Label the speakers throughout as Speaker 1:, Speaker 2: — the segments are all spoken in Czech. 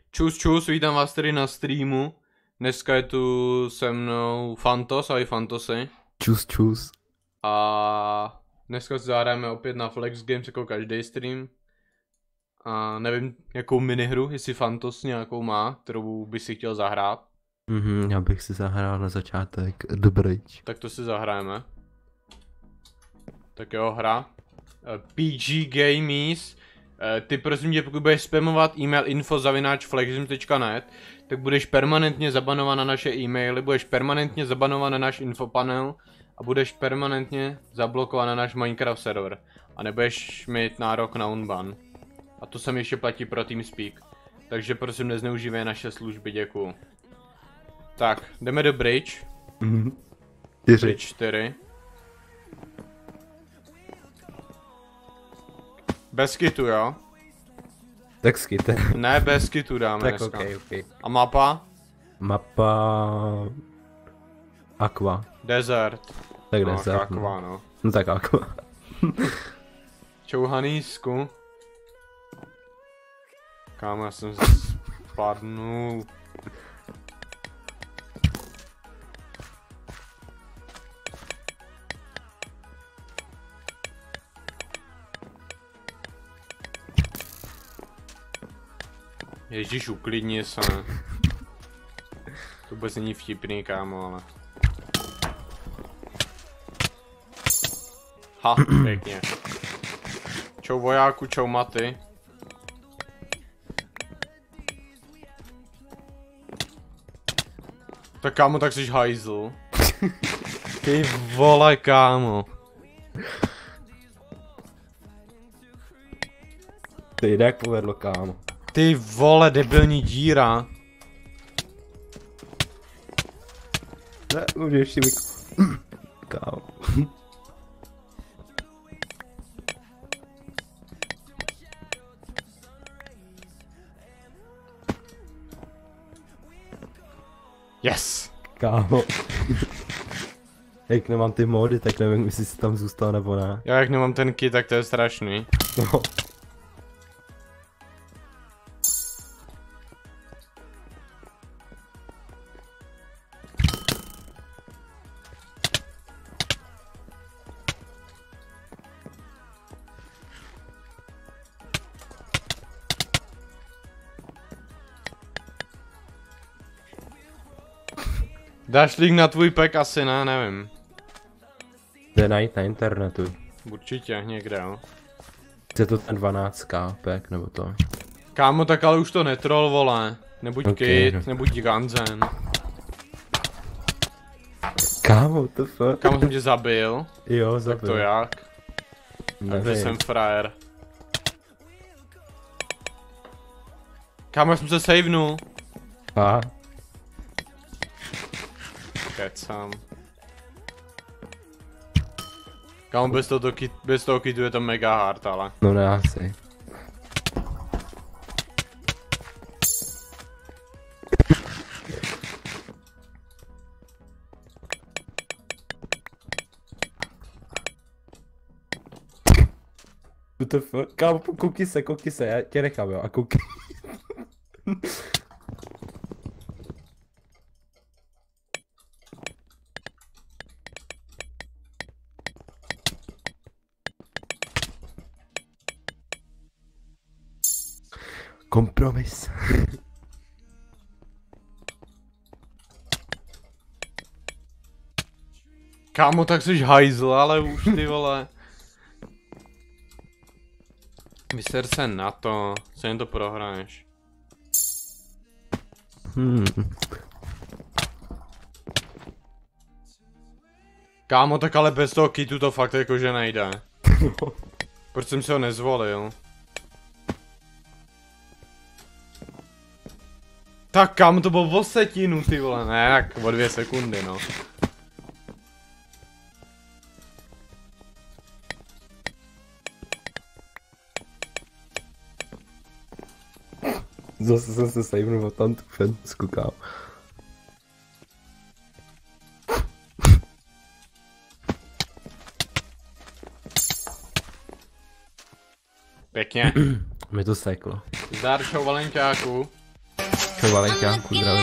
Speaker 1: Čus, vítám vás tady na streamu. Dneska je tu se mnou Fantos, ahoj Fantosy.
Speaker 2: Čus.
Speaker 1: A dneska si zahrajeme opět na Flex Games jako každý stream. A nevím, jakou minihru, jestli Fantos nějakou má, kterou by si chtěl zahrát.
Speaker 2: Já bych si zahrál na začátek The Bridge.
Speaker 1: Tak to si zahrajeme. Tak jo, hra. PG Gamies. Ty prosím tě, pokud budeš spamovat e-mail info@flexgames.net, tak budeš permanentně zabanovan na naše e-maily, budeš permanentně zabanovan na náš infopanel a budeš permanentně zablokovan na náš Minecraft server. A nebudeš mít nárok na unban. A to sem ještě platí pro TeamSpeak. Takže prosím nezneužívej naše služby, děkuju. Tak, jdeme do Bridge. Bridge 4. Bez kitu, jo?
Speaker 2: Tak skyte.
Speaker 1: Ne, bez kitu dáme
Speaker 2: Tak
Speaker 1: dneska.
Speaker 2: okay.
Speaker 1: A mapa?
Speaker 2: Mapa... Aqua.
Speaker 1: Desert.
Speaker 2: Tak
Speaker 1: No,
Speaker 2: desert.
Speaker 1: Aqua, no.
Speaker 2: No tak Aqua.
Speaker 1: Čau Hanísku. Kámo, já jsem spadnul. Ježíš, uklidni se. To vůbec není vtipný, kámo, ale... Ha, pěkně. Čau vojáku, čau maty. Tak kámo, tak jsi hajzl. Ty vole, kámo.
Speaker 2: Ty jak povedlo, kámo.
Speaker 1: Ty vole, debilní díra.
Speaker 2: Ne, už ještě mi... Kámo.
Speaker 1: Yes.
Speaker 2: Kámo. Jak nemám ty mody, tak nevím, jestli jsi tam zůstal nebo ne.
Speaker 1: Já jak nemám ten kit, tak to je strašný.
Speaker 2: No.
Speaker 1: Dáš link na tvůj pack asi, ne, nevím.
Speaker 2: Jde najít na internetu.
Speaker 1: Určitě, někde, jo.
Speaker 2: Je to ten 12k pack, nebo to?
Speaker 1: Kámo, tak ale už to netroll, vole. Nebuď
Speaker 2: Okay.
Speaker 1: kid, nebuď ganzen.
Speaker 2: Kámo, to fakt.
Speaker 1: Kámo, jsem tě zabil.
Speaker 2: Jo,
Speaker 1: Tak
Speaker 2: zabil.
Speaker 1: to jak? Takže
Speaker 2: Nevím.
Speaker 1: jsem frajer. Kámo, já jsem se savenul.
Speaker 2: A?
Speaker 1: Kecám. Kámo, bez toho kitu je to mega hard, ale.
Speaker 2: No ne, asi. Kámo, koukni se, já tě nechám, jo, a koukni. Kompromis.
Speaker 1: Kámo, tak jsi hajzl, ale už ty vole. Vyser se na to, co jen to prohraješ. Kámo, tak ale bez toho kitu to fakt jakože nejde. Proč jsem si ho nezvolil? Tak kámo, to bylo o setinu, ty vole, ne, tak o 2 sekundy, no.
Speaker 2: Zase jsem se savenul o tam tu fensku, kámo.
Speaker 1: Pěkně.
Speaker 2: Mi to seklo.
Speaker 1: Zdar, čau Valenťáku.
Speaker 2: Čau Valenťánku, zdravím.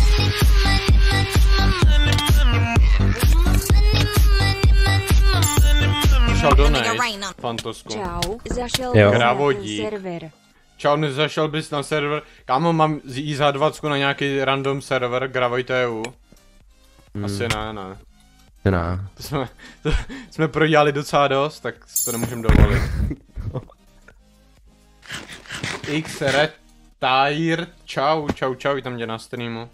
Speaker 1: Šel do Fantosku.
Speaker 3: Čau, zašel
Speaker 1: Gravodík.
Speaker 3: na server.
Speaker 1: Čau, nezašel bys na server. Kámo, mám jít za 20 na nějaký random server, Gravoj.eu. Asi ne.
Speaker 2: Ne.
Speaker 1: To jsme prodělali docela dost, tak si to nemůžeme dovolit. X Retire, čau, tam tě na streamu.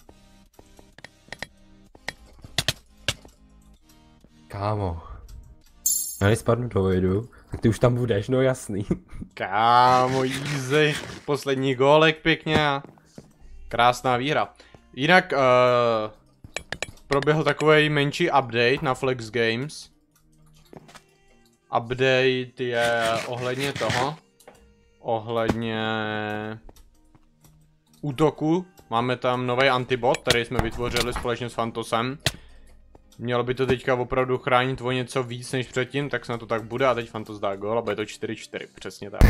Speaker 2: Kámo. Já nespadnu do vojdu, tak ty už tam budeš, no jasný.
Speaker 1: Kámo, easy. Poslední gólek pěkně a krásná výhra. Jinak, proběhl takový menší update na Flex Games. Update je ohledně toho. Ohledně útoku. Máme tam nový antibot, který jsme vytvořili společně s Fantosem. Mělo by to teďka opravdu chránit o něco víc než předtím, tak se na to tak bude a teď Fantos dá gól a bude to 4-4, přesně tak.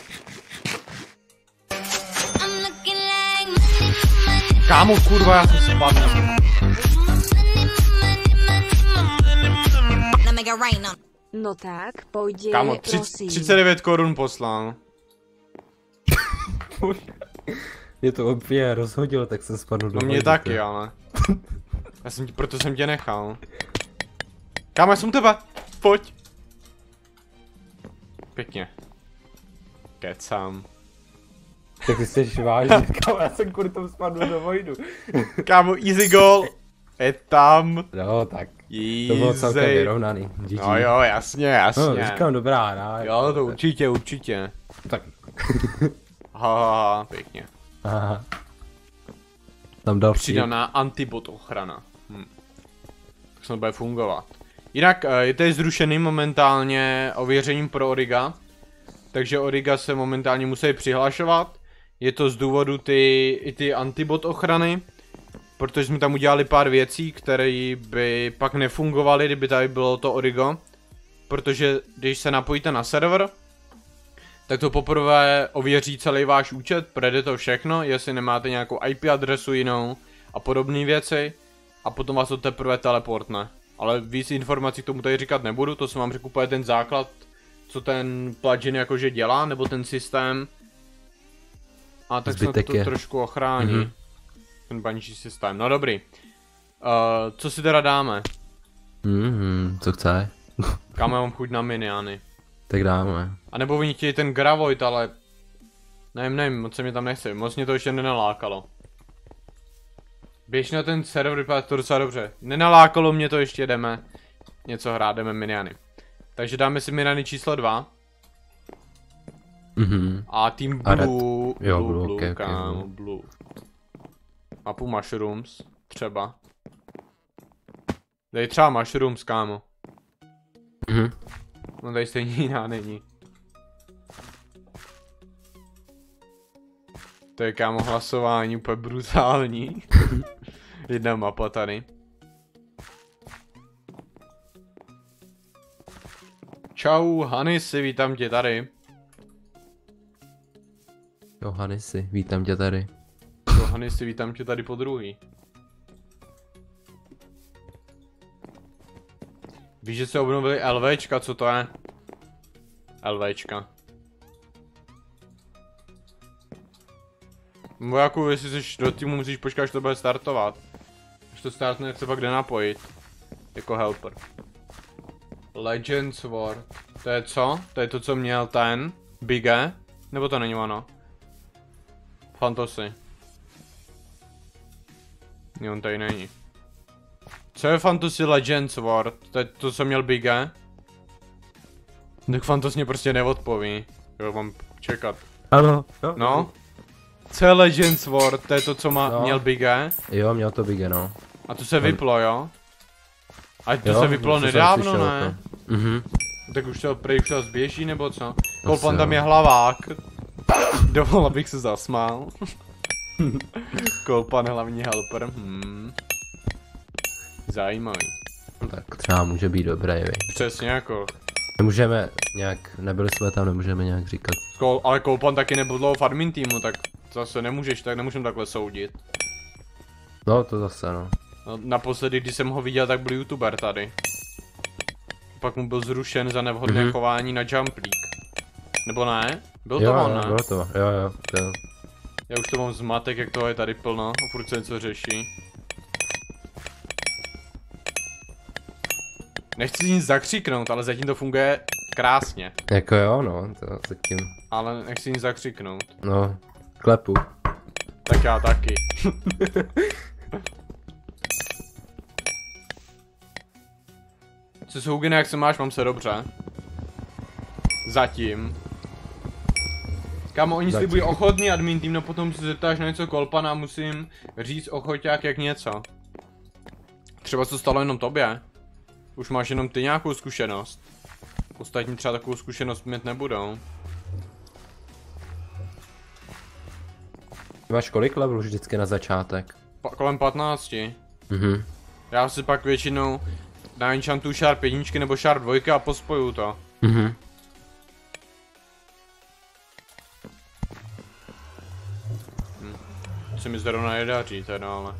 Speaker 1: Kámo, kurva, já jsem spadl.
Speaker 3: No tak, pojď,
Speaker 1: Kámo, 39 korun poslal.
Speaker 2: Mě to úplně rozhodilo, tak jsem spadl do
Speaker 1: No mě taky, ale. Proto jsem tě nechal. Kámo, já jsem u tebe, pojď. Pěkně. Kecám.
Speaker 2: Tak ty jsi vážně, kámo, já jsem kvůli tomu spadl do vojdu.
Speaker 1: Kámo, easy goal. Je tam.
Speaker 2: No tak,
Speaker 1: Easy.
Speaker 2: to bylo celkem vyrovnaný. GG.
Speaker 1: No jo, jasně.
Speaker 2: No, říkám, dobrá hra.
Speaker 1: Jo, to určitě.
Speaker 2: Tak.
Speaker 1: Haha, pěkně.
Speaker 2: Aha. Tam dal
Speaker 1: Přidaná antibot ochrana. Tak to bude fungovat. Jinak je tady zrušený momentálně ověřením pro Origa. Takže Origa se momentálně musí přihlašovat. Je to z důvodu ty antibot ochrany. Protože jsme tam udělali pár věcí, které by pak nefungovaly, kdyby tady bylo to Origo. Protože když se napojíte na server, tak to poprvé ověří celý váš účet, projde to všechno, jestli nemáte nějakou IP adresu jinou a podobné věci. A potom vás to teprve teleportne. Ale víc informací k tomu tady říkat nebudu, to jsem vám řekl úplně ten základ, co ten plugin jakože dělá, nebo ten systém. A tak se to trošku ochrání. Ten bungee systém, no dobrý. Co si teda dáme?
Speaker 2: Co chce?
Speaker 1: Kam mám chuť na miniany?
Speaker 2: Tak dáme.
Speaker 1: A nebo oni chtějí ten Gravoid, ale... Nevím, moc se mě tam nechce, moc mě to ještě nenalákalo. Běž na ten server, vypadá to docela dobře. Nenalákalo mě to, ještě jdeme něco hrát, jdeme miniany. Takže dáme si miniany číslo 2. A tým Blue, Blue, kámo, Blue. Mapu Mushrooms, třeba. Dej třeba Mushrooms, kámo. No tady stejně jiná není. To je, kámo, hlasování úplně brutální. Jedna mapa tady. Čau, Hanisi, vítám tě tady.
Speaker 2: Jo, Hanisi, vítám tě tady.
Speaker 1: Jo, Hanisi, vítám tě tady po druhý. Víš, že se obnovili LVčka, co to je? LVčka. Vojáku, jestli jsi do týmu, musíš počkat, až to bude startovat. Až to startne, jak se pak jde napojit. Jako helper. Legends War. To je co? To je to, co měl ten Bige? Nebo to není ono? Fantosy. Jo, on tady není. Co je Fantasy Legends War? To je to, co měl Bige? Tak Fantos mě prostě neodpoví. Jo, mám čekat.
Speaker 2: Ano.
Speaker 1: No? Co je Legends War? To je to, co měl Bige?
Speaker 2: Jo, měl to Bige, no.
Speaker 1: A to se vyplo, jo? A to se vyplo nedávno, ne? Tak už to prej už to zběží, nebo co? Kolpan tam je hlavák. Dovol, abych se zasmál. Kolpan hlavní helper, Zajímavý.
Speaker 2: Tak třeba může být dobré, vy.
Speaker 1: Přesně jako.
Speaker 2: Nemůžeme nějak, nebyli jsme tam, nemůžeme nějak říkat.
Speaker 1: Ale Kolpan taky nebyl dlouho v admin týmu, tak Zase nemůžeš, tak nemůžem takhle soudit.
Speaker 2: No, to zase, no.
Speaker 1: No, naposledy, když jsem ho viděl, tak byl youtuber tady. Pak mu byl zrušen za nevhodné chování na Jump League. Nebo ne? Byl to on, ne?
Speaker 2: Bylo to, jo, to.
Speaker 1: Já už to mám zmatek, jak toho je tady plno, a furt se něco řeší. Nechci nic zakřiknout, ale zatím to funguje krásně.
Speaker 2: Jako jo, no, to zatím.
Speaker 1: Ale nechci nic zakřiknout.
Speaker 2: No, klepu.
Speaker 1: Tak já taky. Co jsou Hugine, jak se máš? Mám se dobře. Zatím. Kámo, oni slibují ochotný admin tým, no potom se zeptáš na něco Kolpana a musím říct ochoťák jak něco. Třeba co stalo jenom tobě. Už máš jenom ty nějakou zkušenost. Ostatní třeba takovou zkušenost mít nebudou.
Speaker 2: Máš kolik levelů vždycky na začátek?
Speaker 1: Kolem 15. Já si pak většinou na enchantu Sharp 1 nebo Sharp 2 a pospoju to. Se mi zrovna nedaří teda, ale...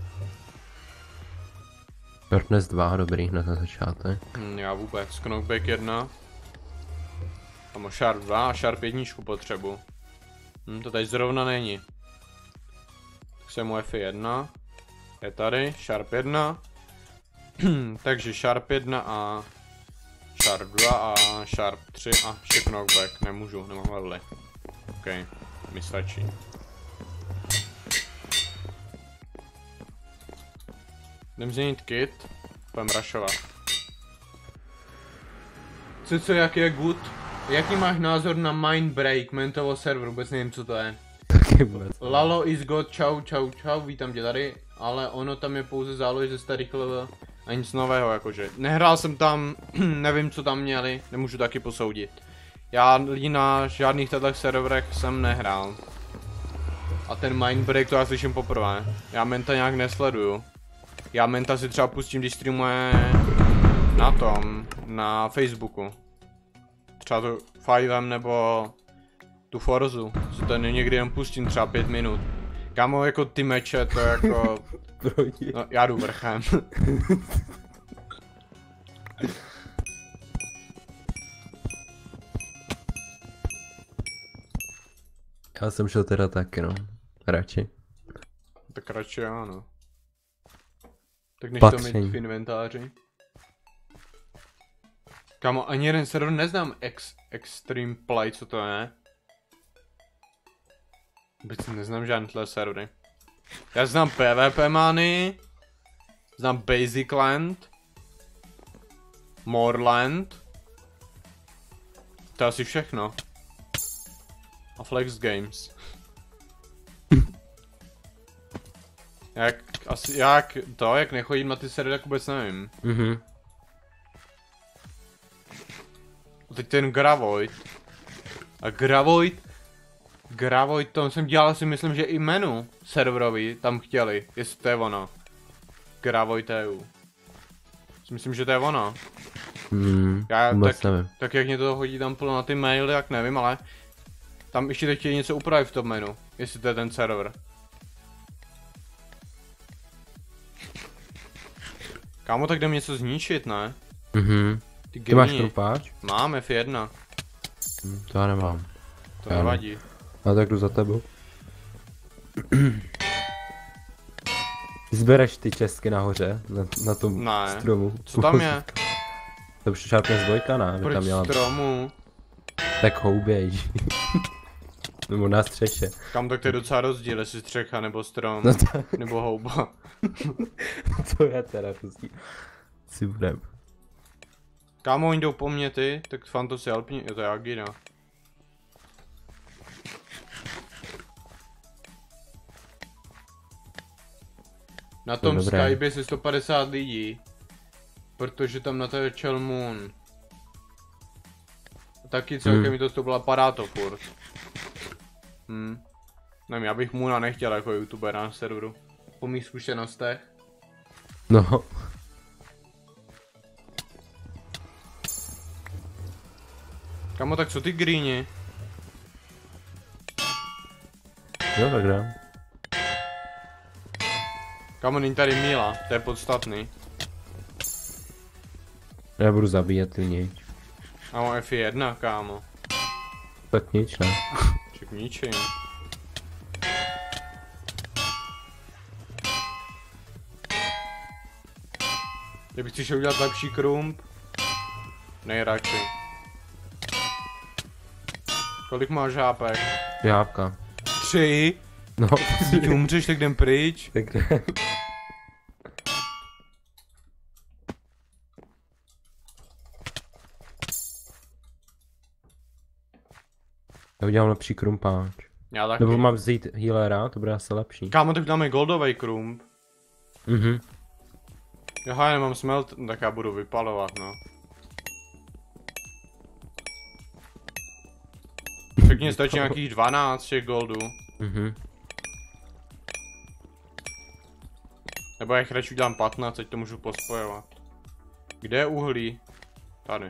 Speaker 2: Darkness 2, dobrý, na začátek.
Speaker 1: Já vůbec, Knockback 1. Tam Sharp 2 a Sharp 1 potřebu. To tady zrovna není. Tak jsem mu F1. Je tady, Sharp 1. Takže Sharp 1 a Sharp 2 a Sharp 3 a ještě Knockback. Nemůžu, nemám levely. OK, mi stačí. Jdem změnit kit, půjdem rushovat. Co, jak je good? Jaký máš názor na Mindbreak, mentovo server? Vůbec nevím, co to je.
Speaker 2: Taky vůbec.
Speaker 1: Lalo is god, čau, vítám tě tady, ale ono tam je pouze zálož ze starých level a nic nového jakože. Nehrál jsem tam, nevím, co tam měli, nemůžu taky posoudit. Já na žádných těchto serverech jsem nehrál. A ten Mindbreak to já slyším poprvé. Já Menta nějak nesleduju. Já Menta si třeba pustím, když streamuje na Facebooku. Třeba to Fivem nebo tu Forzu. Si to někdy jen pustím třeba 5 minut. Kámo, jako ty meče, to jako... No, já jdu vrchem.
Speaker 2: Já jsem šel teda taky, no. Radši.
Speaker 1: Tak radši ano. Tak než
Speaker 2: Patření.
Speaker 1: to mít v inventáři. Kámo, ani jeden server neznám Extreme Play, co to je. Vůbec neznám žádný tyhle servery. Já znám PvP Many, znám Basic Land, Moreland. To je asi všechno. A Flex Games. Jak nechodím na ty servery, tak vůbec nevím. Teď ten Gravoid. A Gravoid, tam jsem dělal, si myslím, že i menu serverový tam chtěli, jestli to je ono. Gravoid EU. Myslím, že to je ono. Tak jak mě to hodí tam plno na ty maily, tak nevím, ale tam ještě teď chtějí něco upravit v tom menu, jestli to je ten server. Kámo, tak jdem něco zničit, ne?
Speaker 2: Ty máš krupáč?
Speaker 1: Mám F1.
Speaker 2: To já nemám.
Speaker 1: To nevadí.
Speaker 2: A tak jdu za tebou. Zbereš ty česky nahoře, na tom stromu.
Speaker 1: Co tam je?
Speaker 2: To už Sharpness 2, ne?
Speaker 1: Proč stromu?
Speaker 2: Tak houběj. Nebo na střeše.
Speaker 1: Kam, tak to je docela rozdíl, jestli střecha nebo strom, nebo houba.
Speaker 2: To je teda pustí. Si budem.
Speaker 1: Kámo, oni jdou po mně ty, tak Fantasy Alpini, jo to je Agina. Na tom Skype je 150 lidí, protože tam natáčel Moon. Taky celkem mi to stoupila paráto furt. Nevím, já bych Moona nechtěl jako youtuber na serveru. Po mých zkušenostech.
Speaker 2: No.
Speaker 1: Kamo, tak co ty greeni?
Speaker 2: Jo, tak dám.
Speaker 1: Kámo, není tady míla, to je podstatný.
Speaker 2: Já budu zabíjet ty něj.
Speaker 1: A mám F1, kámo.
Speaker 2: Tak nič, ne?
Speaker 1: Ček ničím. Kdybych si šel udělat lepší krump? Nejradši. Kolik máš žápek?
Speaker 2: Jápka.
Speaker 1: 3?
Speaker 2: No.
Speaker 1: Ty umřeš, tak jdem pryč.
Speaker 2: Tak ne. Já udělám lepší krumpáč.
Speaker 1: Já taky.
Speaker 2: Nebo mám vzít healera, to bude asi lepší.
Speaker 1: Kámo, tak dáme goldový krump.
Speaker 2: Mhm.
Speaker 1: Já nemám smelt, tak já budu vypalovat, no. Pěkně stačí nějakých 12 těch goldů.
Speaker 2: Mhm.
Speaker 1: Nebo já jich radši udělám 15, ať to můžu pospojovat. Kde je uhlí? Tady.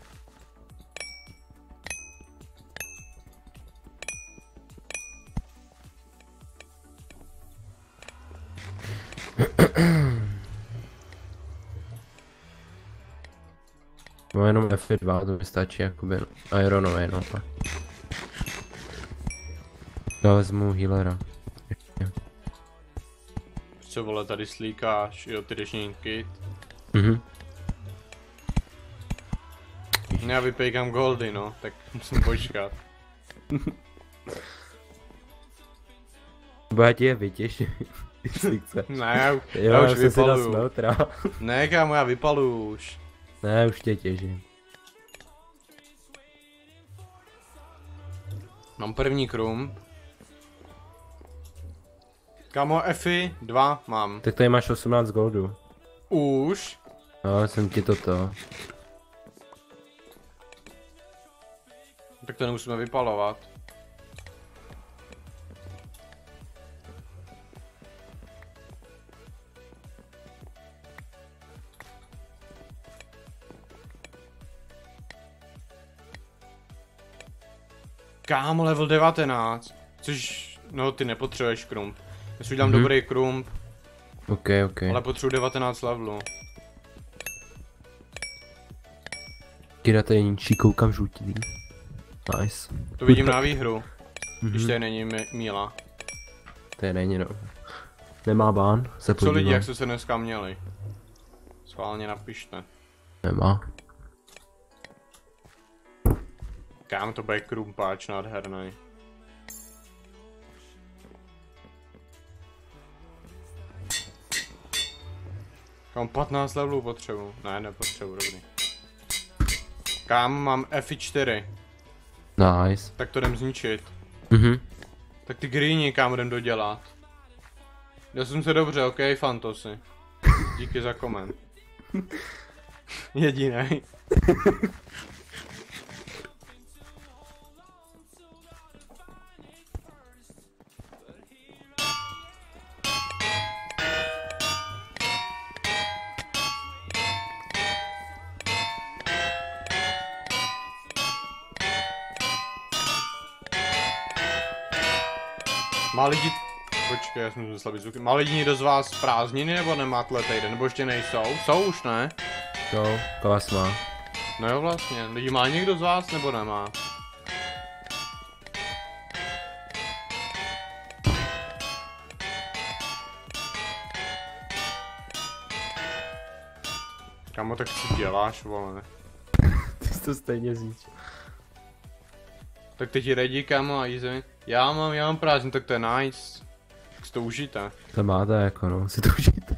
Speaker 2: No jenom F2, to vystačí jakoby ironové, no tak. Já vezmu healera.
Speaker 1: Co vole, tady slíkáš, jo, ty jdeš kit.
Speaker 2: Mhm.
Speaker 1: Já vypejkám goldy, no, tak musím počkat.
Speaker 2: Bo já ti je vytěším, jestli chce.
Speaker 1: Ne,
Speaker 2: Jo,
Speaker 1: já už
Speaker 2: jsem si dal
Speaker 1: vypaluju.
Speaker 2: smeltera.
Speaker 1: Ne, kámo, já vypaluju už.
Speaker 2: Ne, už tě těžím.
Speaker 1: Mám první krump. Kámo, Fy 2 mám.
Speaker 2: Tak tady máš 18 goldů.
Speaker 1: Už?
Speaker 2: No, jsem ti toto.
Speaker 1: Tak to nemusíme vypalovat. Kámo, level 19. Což, no ty nepotřebuješ krump. Já si udělám dobrý krump,
Speaker 2: Ok, ok.
Speaker 1: ale potřebuji 19 levelů.
Speaker 2: Kira tady ničí, koukám žlutý. Nice.
Speaker 1: To vidím na výhru, když tady není míla.
Speaker 2: Tady není, no. Nemá bán, se
Speaker 1: Co
Speaker 2: podívám.
Speaker 1: lidi, jak jste se dneska měli? Schválně napište.
Speaker 2: Nemá.
Speaker 1: Kámo, to bude krumpáč nádherný. Kámo, 15 levelů potřebuji. Ne, nepotřebuji, dobrý. Kámo, mám F4.
Speaker 2: Nice.
Speaker 1: Tak to jdem zničit.
Speaker 2: Mhm.
Speaker 1: Tak ty greeny kámo jdem dodělat. Já jsem se dobře, ok, Fantosy. Díky za koment. Jedinej. Má lidi... Počkej, já jsem musel zvuky. Má lidi někdo z vás prázdniny nebo nemá tle týden? Nebo ještě nejsou? Jsou už, ne?
Speaker 2: Jo, klas má.
Speaker 1: No jo vlastně. Lidi má někdo z vás nebo nemá? Kamo, tak co děláš, vole?
Speaker 2: Ty jsi to stejně zničil.
Speaker 1: Tak teď je ready, kamo, a easy. Já mám prázdnin, tak to je nice. Tak si to užijte.
Speaker 2: To máte jako no, si to užijte.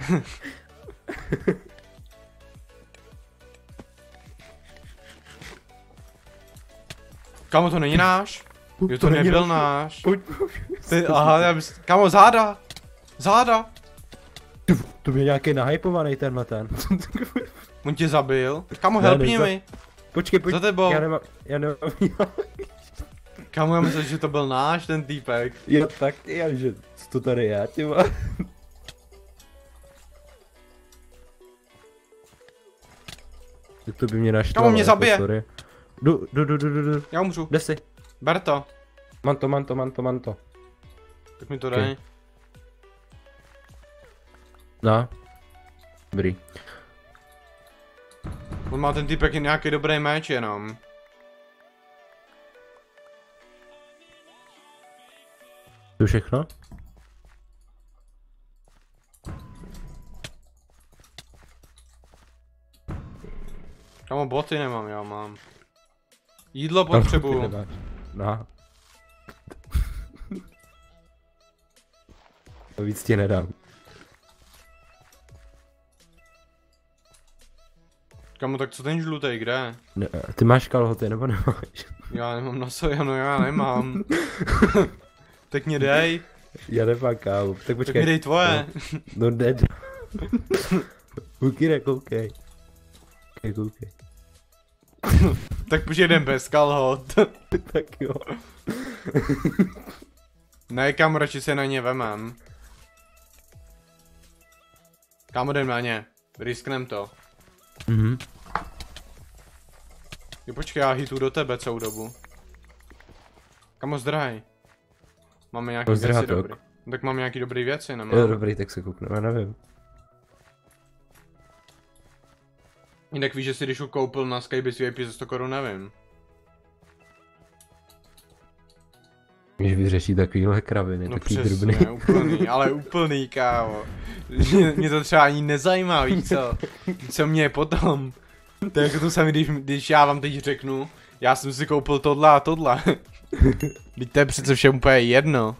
Speaker 1: Kamo, to není náš? Jo, to
Speaker 2: není
Speaker 1: nebyl
Speaker 2: náš.
Speaker 1: náš.
Speaker 2: Pojď.
Speaker 1: Ty, aha, kamo, záda! Záda!
Speaker 2: To byl nějaký nahypovaný tenhle ten.
Speaker 1: On tě zabil? Kamo,
Speaker 2: Ne,
Speaker 1: helpni
Speaker 2: nejde.
Speaker 1: mi.
Speaker 2: Počkej,
Speaker 1: Za tebou.
Speaker 2: já nemám,
Speaker 1: Kamo, já myslel, že to byl náš ten týpek.
Speaker 2: jo tak, že co to tady je, ty vole. Tak to by mě naštvalo.
Speaker 1: Kamo, mě zabije.
Speaker 2: Sorry. Jdu.
Speaker 1: Já umřu.
Speaker 2: Kde jsi?
Speaker 1: Ber to.
Speaker 2: Manto.
Speaker 1: Tak mi to
Speaker 2: Ok.
Speaker 1: dej.
Speaker 2: No. Dobrý.
Speaker 1: On má ten typek nějaký dobrý meč jenom.
Speaker 2: To všechno?
Speaker 1: Kamo, boty nemám, já mám. Jídlo potřebuju.
Speaker 2: Nemáš. No. To víc ti nedám.
Speaker 1: Kamo, tak co ten žlutej, kde?
Speaker 2: Ne, ty máš kalhoty nebo nemáš?
Speaker 1: Já nemám na sobě, no já nemám. Tak mě dej,
Speaker 2: Já nemám kávu. Tak
Speaker 1: tak
Speaker 2: počkej.
Speaker 1: mi dej tvoje.
Speaker 2: No ne. Buky nekoukej. Koukej.
Speaker 1: Tak pojedem bez kalhot.
Speaker 2: Tak jo.
Speaker 1: Ne, kámo, radši se na ně vemem. Kámo, jdem na ně. Risknem to.
Speaker 2: Mhm.
Speaker 1: Jo, počkej, já hitu do tebe celou dobu. Kámo, zdraj. Máme nějaký věci
Speaker 2: Zdratok.
Speaker 1: dobrý. No, tak máme nějaký dobrý věci,
Speaker 2: Jo,
Speaker 1: nemám.
Speaker 2: dobrý, tak se koukneme, nevím.
Speaker 1: Jinak víš, že si když ho koupil na Skybase VIP za 100 korun, nevím.
Speaker 2: Když vyřeší takovýhle kraviny,
Speaker 1: No
Speaker 2: takový
Speaker 1: přesně,
Speaker 2: drobný.
Speaker 1: úplný, ale úplný, kámo. Mě to třeba ani nezajímá, víš co? Co mě je potom? To je jako to samé, když já vám teď řeknu, já jsem si koupil tohle a tohle. Teď to je přece všem úplně jedno.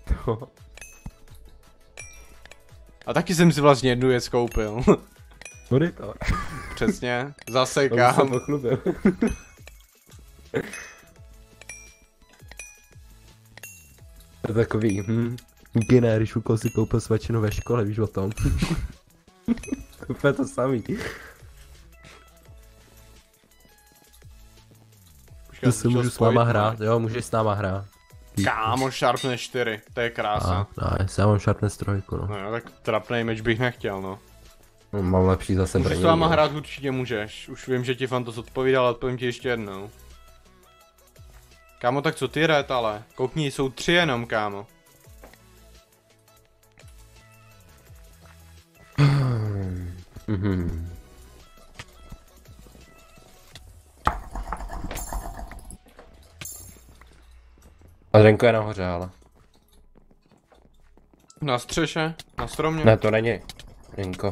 Speaker 1: A taky jsem si vlastně jednu věc koupil.
Speaker 2: Bude to.
Speaker 1: Přesně, zase
Speaker 2: To bych se
Speaker 1: kam.
Speaker 2: pochlubil. To je takový, Gine, když Ukol si koupil svačinu ve škole, víš o tom? To je to samý.
Speaker 1: Počkej,
Speaker 2: To si můžu s náma hrát, jo, můžeš s náma hrát.
Speaker 1: Kámo, Sharpness 4, to je krása.
Speaker 2: Já mám Sharpness 3, no.
Speaker 1: No jo, tak trapnej meč bych nechtěl, no.
Speaker 2: No, mám lepší zase
Speaker 1: Můžeš
Speaker 2: braní.
Speaker 1: s váma hrát určitě můžeš. Už vím, že ti Fantos odpovídal, ale odpovím ti ještě jednou. Kámo, tak co ty red, ale? Koukni, jsou 3 jenom, kámo.
Speaker 2: Mhm. A Renko je nahoře, ale.
Speaker 1: Na střeše? Na stromě?
Speaker 2: Ne, to není. Renko.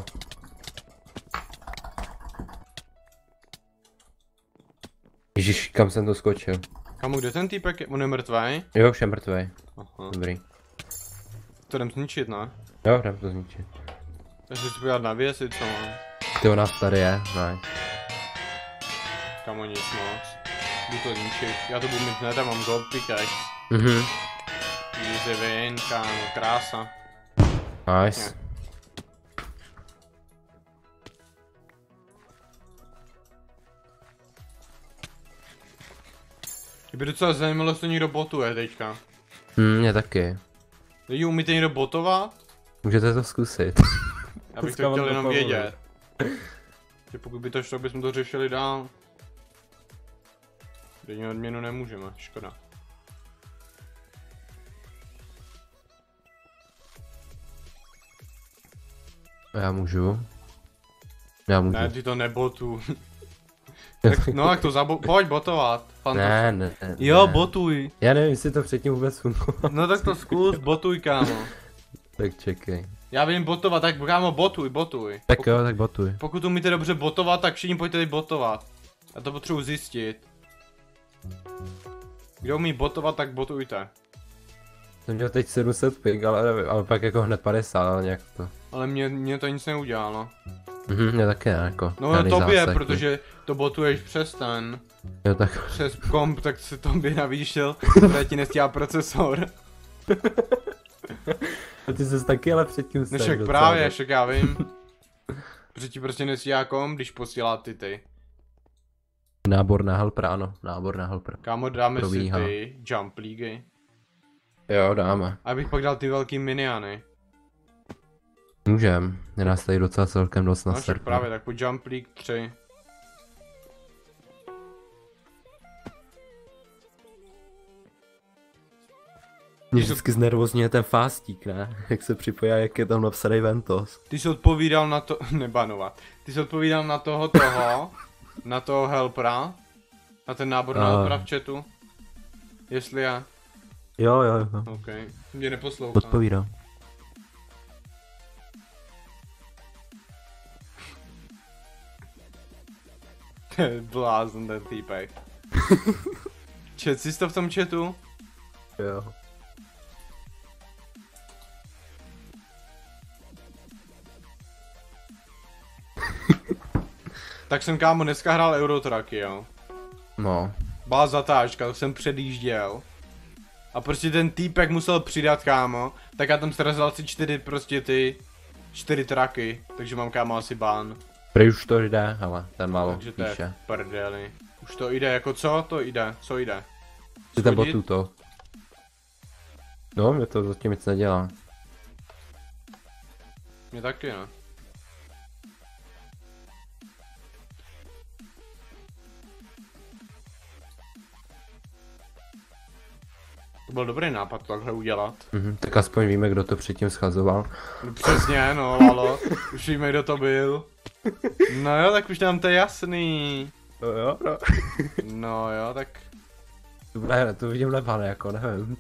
Speaker 2: Ježíš, kam jsem to skočil?
Speaker 1: Kámo, kde ten týpek je? On je mrtvý?
Speaker 2: Jo, už je mrtvej.
Speaker 1: Aha.
Speaker 2: Dobrý.
Speaker 1: To jdem zničit, ne?
Speaker 2: Jo, jdem to zničit.
Speaker 1: Takže si podívat na věci, co mám.
Speaker 2: Ty, u nás tady je, ne.
Speaker 1: Kámo, nic moc. Jdu to zničit. Já to budu mít hned a mám gold pickaxe.
Speaker 2: Mhm.
Speaker 1: Easy win, kámo, krása.
Speaker 2: Nice.
Speaker 1: Mě by docela zajímalo, jestli to někdo botuje teďka.
Speaker 2: Mě taky.
Speaker 1: Lidi, umíte někdo botovat?
Speaker 2: Můžete to zkusit.
Speaker 1: Já bych
Speaker 2: Dneska
Speaker 1: to
Speaker 2: vám
Speaker 1: chtěl jenom
Speaker 2: dopovolím.
Speaker 1: vědět. Že pokud by to šlo, bychom to řešili dál. Denní odměnu nemůžeme, škoda.
Speaker 2: Já můžu. Já můžu.
Speaker 1: Ne, ty to nebotu. Tak, no, jak to pojď botovat.
Speaker 2: Ne, ne, ne.
Speaker 1: Jo,
Speaker 2: ne.
Speaker 1: botuj.
Speaker 2: Já nevím, jestli to předtím vůbec fungovalo.
Speaker 1: No tak to zkus, botuj, kámo.
Speaker 2: Tak čekej.
Speaker 1: Já vím botovat, tak kámo, botuj.
Speaker 2: Tak jo, tak botuj.
Speaker 1: Pokud umíte dobře botovat, tak všichni pojďte teď botovat. Já to potřebuji zjistit. Kdo umí botovat, tak botujte.
Speaker 2: Jsem měl teď 700 ping, ale nevím, ale pak jako hned 50, ale nějak to.
Speaker 1: Ale mě to nic neudělalo.
Speaker 2: Mě taky ne, jako.
Speaker 1: No
Speaker 2: žádný
Speaker 1: tobě,
Speaker 2: zásah,
Speaker 1: protože to botuješ přes ten.
Speaker 2: Jo, tak.
Speaker 1: Přes komp, tak se tobě navýšil, teď ti nestíhá procesor.
Speaker 2: A ty jsi taky ale předtím
Speaker 1: No však právě, však já vím. Protože ti prostě nestíhá komp, když posílá ty.
Speaker 2: Nábor na helpera, ano. Nábor na helpera.
Speaker 1: Kámo, dáme
Speaker 2: Probíhá.
Speaker 1: si ty jump leaguey.
Speaker 2: Jo, dáme.
Speaker 1: A abych pak dal ty velký miniany.
Speaker 2: Můžem. Je nás tady docela celkem dost na
Speaker 1: No však
Speaker 2: serveru.
Speaker 1: právě, tak pojď jump league 3.
Speaker 2: Mě vždycky znervozňuje ten fástík, ne? Jak se připojí, jak je tam napsaný Ventos.
Speaker 1: Ty jsi odpovídal na to, nebanovat. Ty jsi odpovídal na toho, na toho helpera, na ten nábor na helpera v chatu. Jestli já.
Speaker 2: Jo.
Speaker 1: OK, mě neposlouchá.
Speaker 2: Odpovídám.
Speaker 1: Blázen ten týpek. Čet jsi to v tom chatu?
Speaker 2: Jo.
Speaker 1: Tak jsem kámo dneska hrál Eurotracky, jo.
Speaker 2: No.
Speaker 1: Byla zatáčka, to jsem předjížděl. A prostě ten týpek musel přidat, kámo. Tak já tam srazil asi 4 traky. Takže mám kámo asi bán.
Speaker 2: Prej už to jde, ale ten málo
Speaker 1: Takže to je
Speaker 2: píše.
Speaker 1: prdeli. Už to jde, jako co? To jde, co jde?
Speaker 2: Ty tam
Speaker 1: Schodit?
Speaker 2: botu to. No, mě to zatím nic nedělá.
Speaker 1: Mě taky, no. To byl dobrý nápad to takhle udělat.
Speaker 2: Tak aspoň víme, kdo to předtím schazoval.
Speaker 1: No přesně, no, halo. Už víme, kdo to byl. No jo, tak už nám to je jasný.
Speaker 2: Jo.
Speaker 1: No jo, tak...
Speaker 2: To vidím lepané, jako nevím.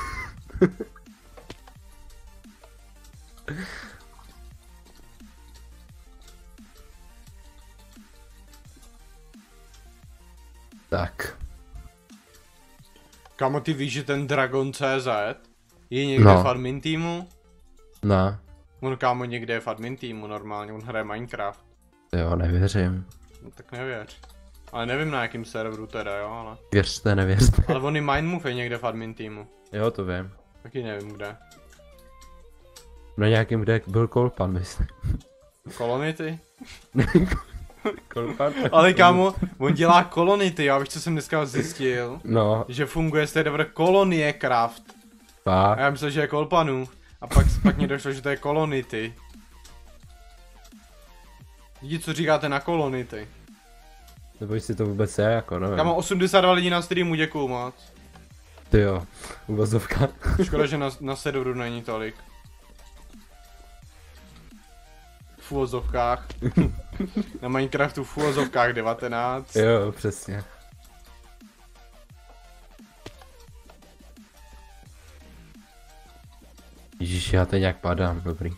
Speaker 2: Tak.
Speaker 1: Kámo, ty víš, že ten Dragon.cz je někde v admin týmu?
Speaker 2: Ne.
Speaker 1: On kámo někde je v admin týmu normálně, on hraje Minecraft.
Speaker 2: Jo, nevěřím.
Speaker 1: No tak nevěř. Ale nevím na jakým serveru teda, jo, ale...
Speaker 2: Věřte, nevěřte.
Speaker 1: Ale on i Mindmove je někde v admin týmu.
Speaker 2: Jo, to vím.
Speaker 1: Taky nevím kde.
Speaker 2: Na nějakým, kde byl Kolpan, myslím.
Speaker 1: Kolonity?
Speaker 2: Kolpan?
Speaker 1: Ale kámo, on dělá kolonity, já víš co jsem dneska zjistil?
Speaker 2: No.
Speaker 1: Že funguje server Kolonie Craft.
Speaker 2: Fakt?
Speaker 1: A já myslel, že je Kolpanů. A pak mi došlo, že to je kolonity. Vidíte, co říkáte na kolonity?
Speaker 2: Nebo jestli to vůbec je, jako nevím.
Speaker 1: Já mám 82 lidí na streamu, děkuju moc.
Speaker 2: Ty jo, uvozovka.
Speaker 1: Škoda, že na serveru není tolik. V uvozovkách. Na Minecraftu v uvozovkách 19.
Speaker 2: Jo, přesně. Ježíš, já teď nějak padám, dobrý.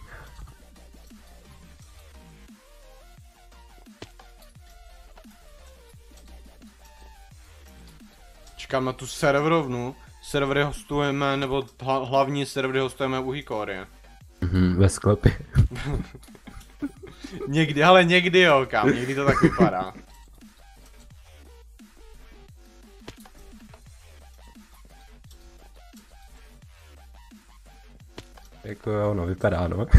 Speaker 1: Čekám na tu serverovnu. Servery hostujeme, nebo hlavní servery hostujeme u Hikorie.
Speaker 2: Ve sklepě.
Speaker 1: Někdy, ale někdy jo, kam, někdy to tak vypadá.
Speaker 2: Jako jo, no, vypadá, no.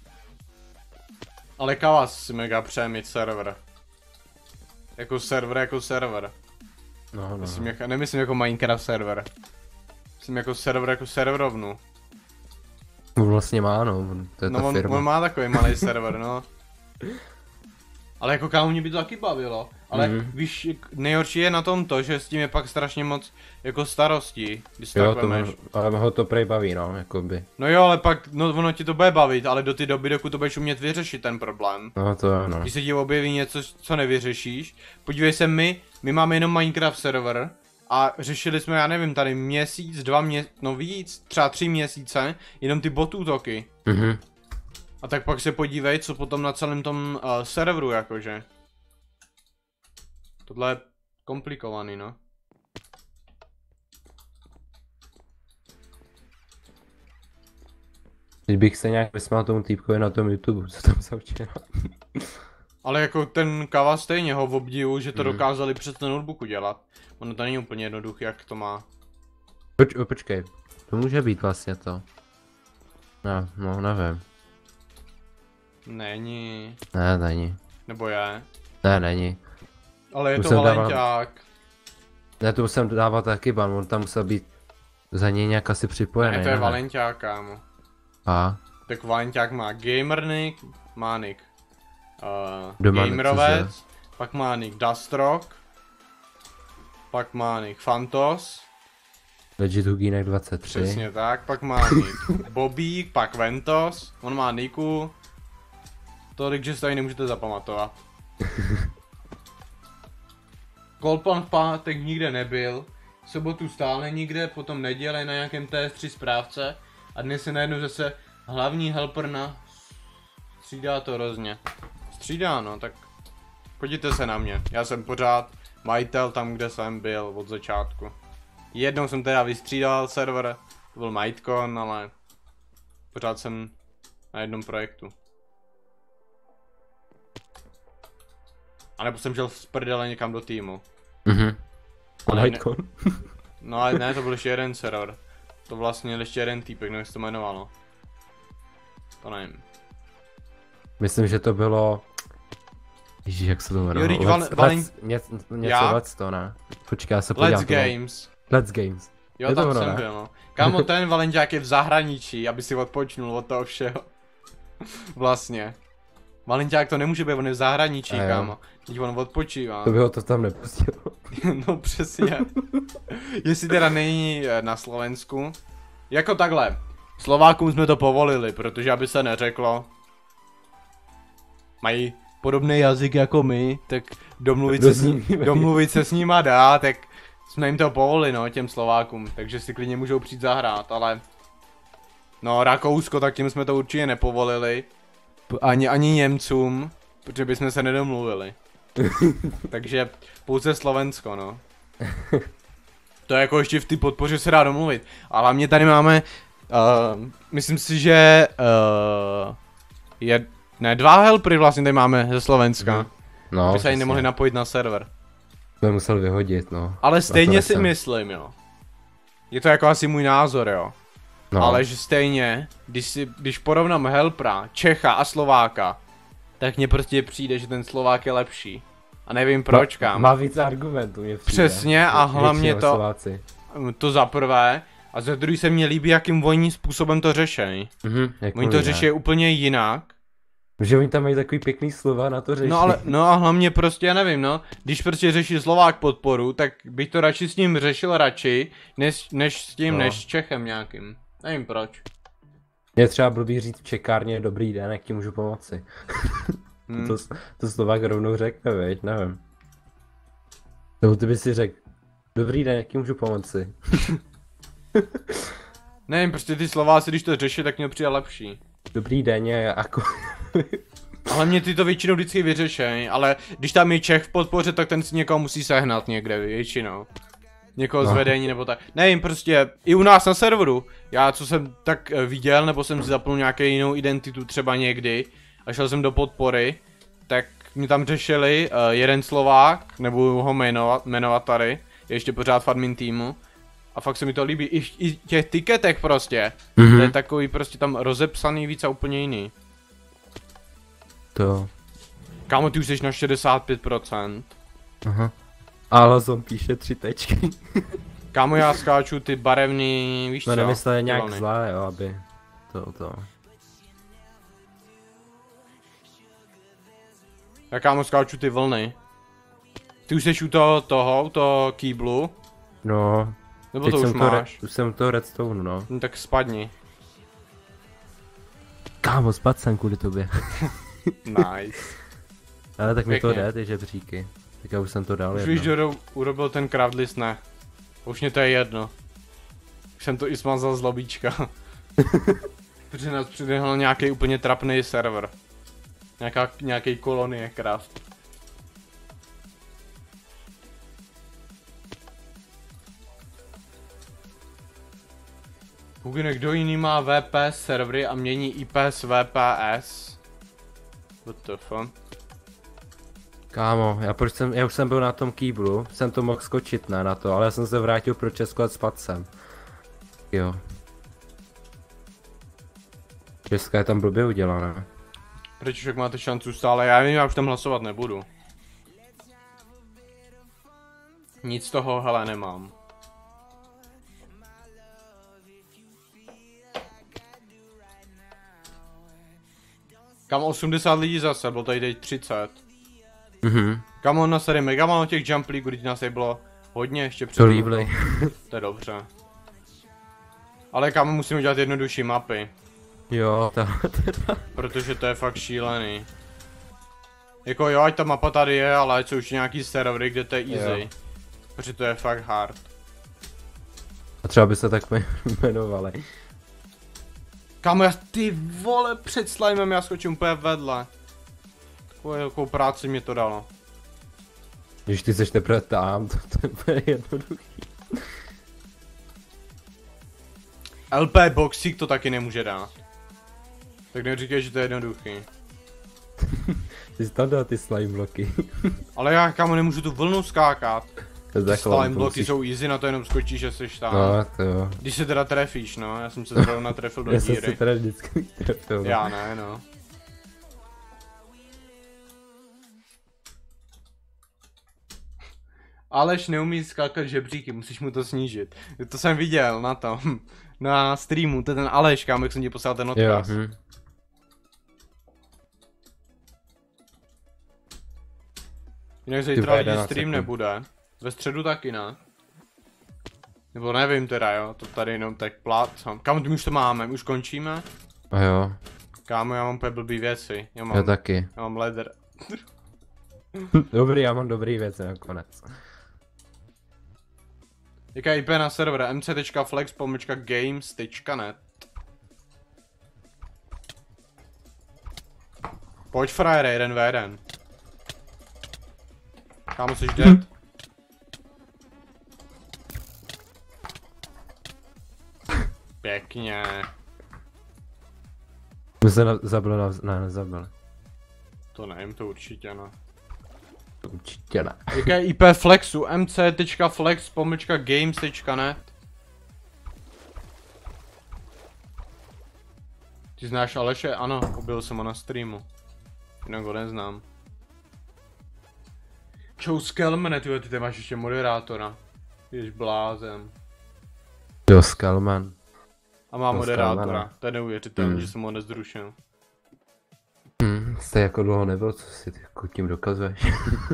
Speaker 1: Ale Kavas si mega přeje mít server. Jako server.
Speaker 2: No.
Speaker 1: Myslím nemyslím jako Minecraft server. Myslím jako serverovnu.
Speaker 2: On vlastně má, no, to je ta
Speaker 1: No
Speaker 2: firma.
Speaker 1: on má takový malý server, no. Ale jako kámo, mě by to taky bavilo. Ale víš, nejhorší je na tom to, že s tím je pak strašně moc jako starostí, když si
Speaker 2: Jo,
Speaker 1: tak vemeš.
Speaker 2: ale ho to prej baví, no, jakoby.
Speaker 1: No jo, ale pak, no ono ti to bude bavit, ale do té doby, dokud to budeš umět vyřešit ten problém.
Speaker 2: No to jo, no.
Speaker 1: Když se ti objeví něco, co nevyřešíš, podívej se, my máme jenom Minecraft server a řešili jsme, já nevím, tady měsíc, 2 měsíce, no víc, třeba 3 měsíce, jenom ty bot útoky. A tak pak se podívej, co potom na celém tom serveru, jakože. Tohle je komplikovaný, no.
Speaker 2: Teď bych se nějak vysmál tomu týpkovi na tom YouTube, co tam se včera.
Speaker 1: Ale jako ten Kava stejně ho obdivu, že to dokázali přes ten notebook udělat. Ono to není úplně jednoduché, jak to má.
Speaker 2: Počkej, to může být vlastně to. No, nevím.
Speaker 1: Není.
Speaker 2: Ne, není.
Speaker 1: Nebo je.
Speaker 2: Ne, není.
Speaker 1: Ale je
Speaker 2: Tu
Speaker 1: to
Speaker 2: jsem
Speaker 1: Valenťák.
Speaker 2: Ne, tu jsem dával taky ban, on tam musel být za něj nějak asi připojený.
Speaker 1: Ne, to je
Speaker 2: ne?
Speaker 1: Valenťák, kámo.
Speaker 2: A?
Speaker 1: Tak Valenťák má Gamernik, má nick
Speaker 2: Doma
Speaker 1: Gamerovec, pak má nick Dastrock, pak má nick Fantos,
Speaker 2: Legit Hugínek 23.
Speaker 1: Přesně tak, pak má nick Bobík, pak Ventos, on má niku. Tolik, že se tady nemůžete zapamatovat. Kolpan v pátek nikde nebyl, v sobotu stále nikde, potom neděle na nějakém TS3 správce a dnes je najednou zase hlavní helper na... Střídá to hrozně. Střídá no, tak podívejte se na mě, já jsem pořád majitel tam, kde jsem byl od začátku. Jednou jsem teda vystřídal server, to byl Majitcon, ale pořád jsem na jednom projektu. A nebo jsem šel z prdele někam do týmu.
Speaker 2: Majitcon.
Speaker 1: No ale ne, to byl ještě jeden server. To vlastně ještě jeden týpek, nevím, jak se to jmenovalo. To nevím.
Speaker 2: Myslím, že to bylo... Ježíš, jak se to jmenovalo? Něco Let's to, ne? Počkej, já se podívám.
Speaker 1: Let's Games.
Speaker 2: Let's Games.
Speaker 1: Jo, je tam ono, jsem byl, no. Kámo, ten Valenťák je v zahraničí, aby si odpočnul od toho všeho. Vlastně. Valenťák to nemůže být, on je v zahraničí, kámo. Teď on odpočívá.
Speaker 2: To by ho to tam nepustilo.
Speaker 1: No přesně. Jestli teda není na Slovensku. Jako takhle. Slovákům jsme to povolili, protože aby se neřeklo. Mají podobný jazyk jako my, tak domluvit se s nima dá, tak jsme jim to povolili, no, těm Slovákům, takže si klidně můžou přijít zahrát, ale... No, Rakousko, tak tím jsme to určitě nepovolili. Ani Němcům, protože bychom se nedomluvili. Takže pouze Slovensko, no. To jako ještě v té podpoře se dá domluvit. A hlavně tady máme, myslím si, že dva helpery vlastně tady máme ze Slovenska.
Speaker 2: No,
Speaker 1: by se ani nemohli napojit na server.
Speaker 2: To je musel vyhodit, no.
Speaker 1: Ale stejně si myslím, jo. Je to jako asi můj názor, jo. No. Ale že stejně, když porovnám helpera, Čecha a Slováka, tak mně prostě přijde, že ten Slovák je lepší. A nevím proč, kam.
Speaker 2: Má víc argumentů, mě přijde.
Speaker 1: Přesně a hlavně to za prvé. A za druhý se mně líbí, jakým oni způsobem to řešejí. Oni to řeší úplně jinak.
Speaker 2: Že oni tam mají takový pěkný slova na to řešení.
Speaker 1: No a hlavně prostě, já nevím, no. Když prostě řeší Slovák podporu, tak bych to radši s ním řešil radši, než s Čechem nějakým. Nevím proč.
Speaker 2: Mě třeba blbý říct v čekárně dobrý den, jak ti můžu pomoci. To Slovák rovnou řekne, veď, nevím. Nebo ty by si řekl, dobrý den, jak ti můžu pomoci.
Speaker 1: Nevím, prostě ty Slováci, když to řeší, tak mě přijde lepší.
Speaker 2: Dobrý den je jako...
Speaker 1: Ale mě ty to většinou vždycky vyřešej, ale když tam je Čech v podpoře, tak ten si někoho musí sehnat někde, většinou. Někoho z vedení nebo tak. Nevím, prostě i u nás na serveru. Já co jsem tak viděl, nebo jsem si zapnul nějakou jinou identitu třeba někdy a šel jsem do podpory, tak mě tam řešili jeden Slovák, nebudu ho jmenovat tady, je ještě pořád v admin týmu. A fakt se mi to líbí, i těch tiketech prostě. To je takový prostě tam rozepsaný víc a úplně jiný.
Speaker 2: To.
Speaker 1: Kámo, ty už jsi na 65%.
Speaker 2: Aha. Ale on píše 3 tečky.
Speaker 1: Kámo, já skáču ty barevný, víš co?
Speaker 2: No nemyslel nějak zlé, jo, aby to.
Speaker 1: Já kámo skáču ty vlny. Ty už jsi u toho kýblu?
Speaker 2: No.
Speaker 1: Nebo to už máš?
Speaker 2: Už jsem to redstone, no.
Speaker 1: No tak spadni.
Speaker 2: Kámo, spadl jsem kvůli tobě.
Speaker 1: Nice.
Speaker 2: Ale tak mi to jde, ty žebříky. Tak já už jsem to dal.
Speaker 1: Už víš, kdo urobil ten craft list, ne. Už mě to je jedno. Už jsem to i smazal z lobíčka. Protože nás předehnal nějaký úplně trapný server. Nějaký kolonie craft. Hugine, kdo jiný má VPS servery a mění IP s VPS? What the fuck?
Speaker 2: Kámo, já už jsem byl na tom kýblu, jsem to mohl skočit na to, ale já jsem se vrátil pro Česko a spadl jsem. Jo. Česká je tam blbě udělaná.
Speaker 1: Proč však máte šancu stále? Já vím, já už tam hlasovat nebudu. Nic z toho, hele, nemám. Kam 80 lidí zase, bylo tady teď 30. Kam on na sérii mega málo těch jump league, když nás tady bylo hodně ještě před.
Speaker 2: To líbili.
Speaker 1: To je dobře. Ale kámo, musíme dělat jednodušší mapy.
Speaker 2: Jo, teda.
Speaker 1: Protože to je fakt šílený. Jako jo, ať ta mapa tady je, ale ať jsou už nějaký servery, kde to je easy.
Speaker 2: Jo.
Speaker 1: Protože to je fakt hard.
Speaker 2: A třeba by se tak jmenovali.
Speaker 1: Kámo, ty vole, před slimem já skočím úplně vedle. Takovou práci mě to dalo.
Speaker 2: Když ty seš teprve tam, to je jednoduchý.
Speaker 1: LP Boxík to taky nemůže dát. Tak neříkej, že to je jednoduchý.
Speaker 2: Ty jsi tam dal ty slime bloky.
Speaker 1: Ale já kámo nemůžu tu vlnu skákat.
Speaker 2: To
Speaker 1: Ty slime bloky jsou easy, na to jenom skočíš, že jsi tam.
Speaker 2: No, to jo.
Speaker 1: Když se teda trefíš, no, já jsem se zrovna trefil do
Speaker 2: Já jsem
Speaker 1: díry.
Speaker 2: se teda vždycky trefil.
Speaker 1: Já ne, no. Aleš neumí skákat žebříky, musíš mu to snížit. To jsem viděl na tom, na streamu, to je ten Aleš, kámo, jak jsem ti poslal ten odkaz.
Speaker 2: Jo,
Speaker 1: Jinak zítra ani
Speaker 2: 11
Speaker 1: stream
Speaker 2: sekund.
Speaker 1: nebude. Ve středu taky ne. Nebo nevím teda jo, to tady jenom tak plácám. Kámo, my už to máme, my už končíme.
Speaker 2: A jo,
Speaker 1: Kámo, já mám úplně blbý věci.
Speaker 2: já taky.
Speaker 1: Já mám leder.
Speaker 2: Dobrý, já mám dobrý věci nakonec.
Speaker 1: Jaká IP na server? mc.flex.games.net. Pojď frajere, 1v1. Kámo, jsi dead? Pěkně.
Speaker 2: My se zabil ne, nezabil.
Speaker 1: To nevím, to určitě no.
Speaker 2: Určitě ne.
Speaker 1: Jaká je IP Flexu? mc.flex.games.net. Ty znáš Aleše? Ano, objevil jsem ho na streamu. Jinak ho neznám. Čau Skelmane, ty máš ještě moderátora. Jsi blázen.
Speaker 2: Jo, Skalman.
Speaker 1: A má
Speaker 2: No,
Speaker 1: moderátora.
Speaker 2: Skelmana.
Speaker 1: To je neuvěřitelné, že jsem ho nezrušil.
Speaker 2: Jste jako dlouho nebyl, co si ty jako tím dokazuješ?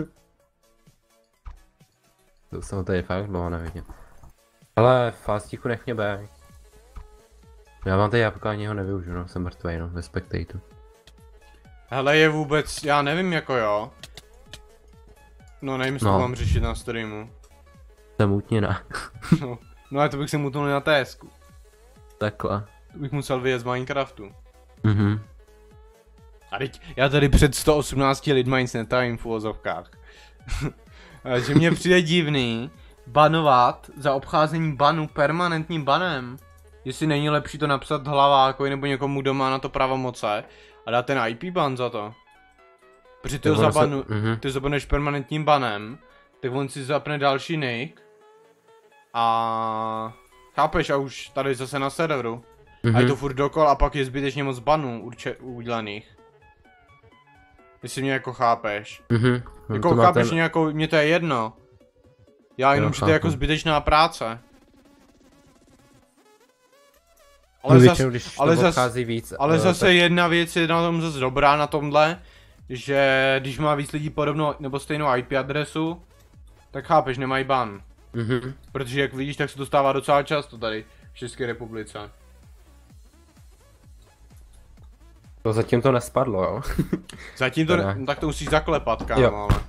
Speaker 2: To jsem ho tady fakt dlouho neviděl. Ale Fastíku nech mě bej. Já mám tady jabka, ani ho nevyužiju, no, jsem mrtvej, no, ve Spectatu.
Speaker 1: Hele, je vůbec, já nevím jako jo. No nevím, jestli to mám řešit na streamu.
Speaker 2: Jsem utněná.
Speaker 1: No ale to bych si mutnul na TSku.
Speaker 2: Takhle.
Speaker 1: To bych musel vyjet z Minecraftu.
Speaker 2: Mhm.
Speaker 1: A teď, já tady před 118 lidma nic netajím v uvozovkách. Že mně přijde divný banovat za obcházení banu permanentním banem. Jestli není lepší to napsat hlavákovi nebo někomu, kdo má na to pravomoce a dát ten IP ban za to. Protože ty ho ty zabanuješ permanentním banem, tak on si zapne další nick a chápeš, a už tady zase na serveru. A je to furt dokol a pak je zbytečně moc banů udělaných. Jestli mě jako chápeš. Jako chápeš mě jako, mně to je jedno. Já jenom, že to je jako zbytečná práce. Ale zase jedna věc je na tom zase dobrá na tomhle, že když má víc lidí podobnou nebo stejnou IP adresu, tak chápeš, nemají ban. Protože jak vidíš, tak se to stává docela často tady v České republice.
Speaker 2: To zatím to nespadlo, jo?
Speaker 1: Zatím to ne, no, tak to musíš zaklepat, kámo, ale.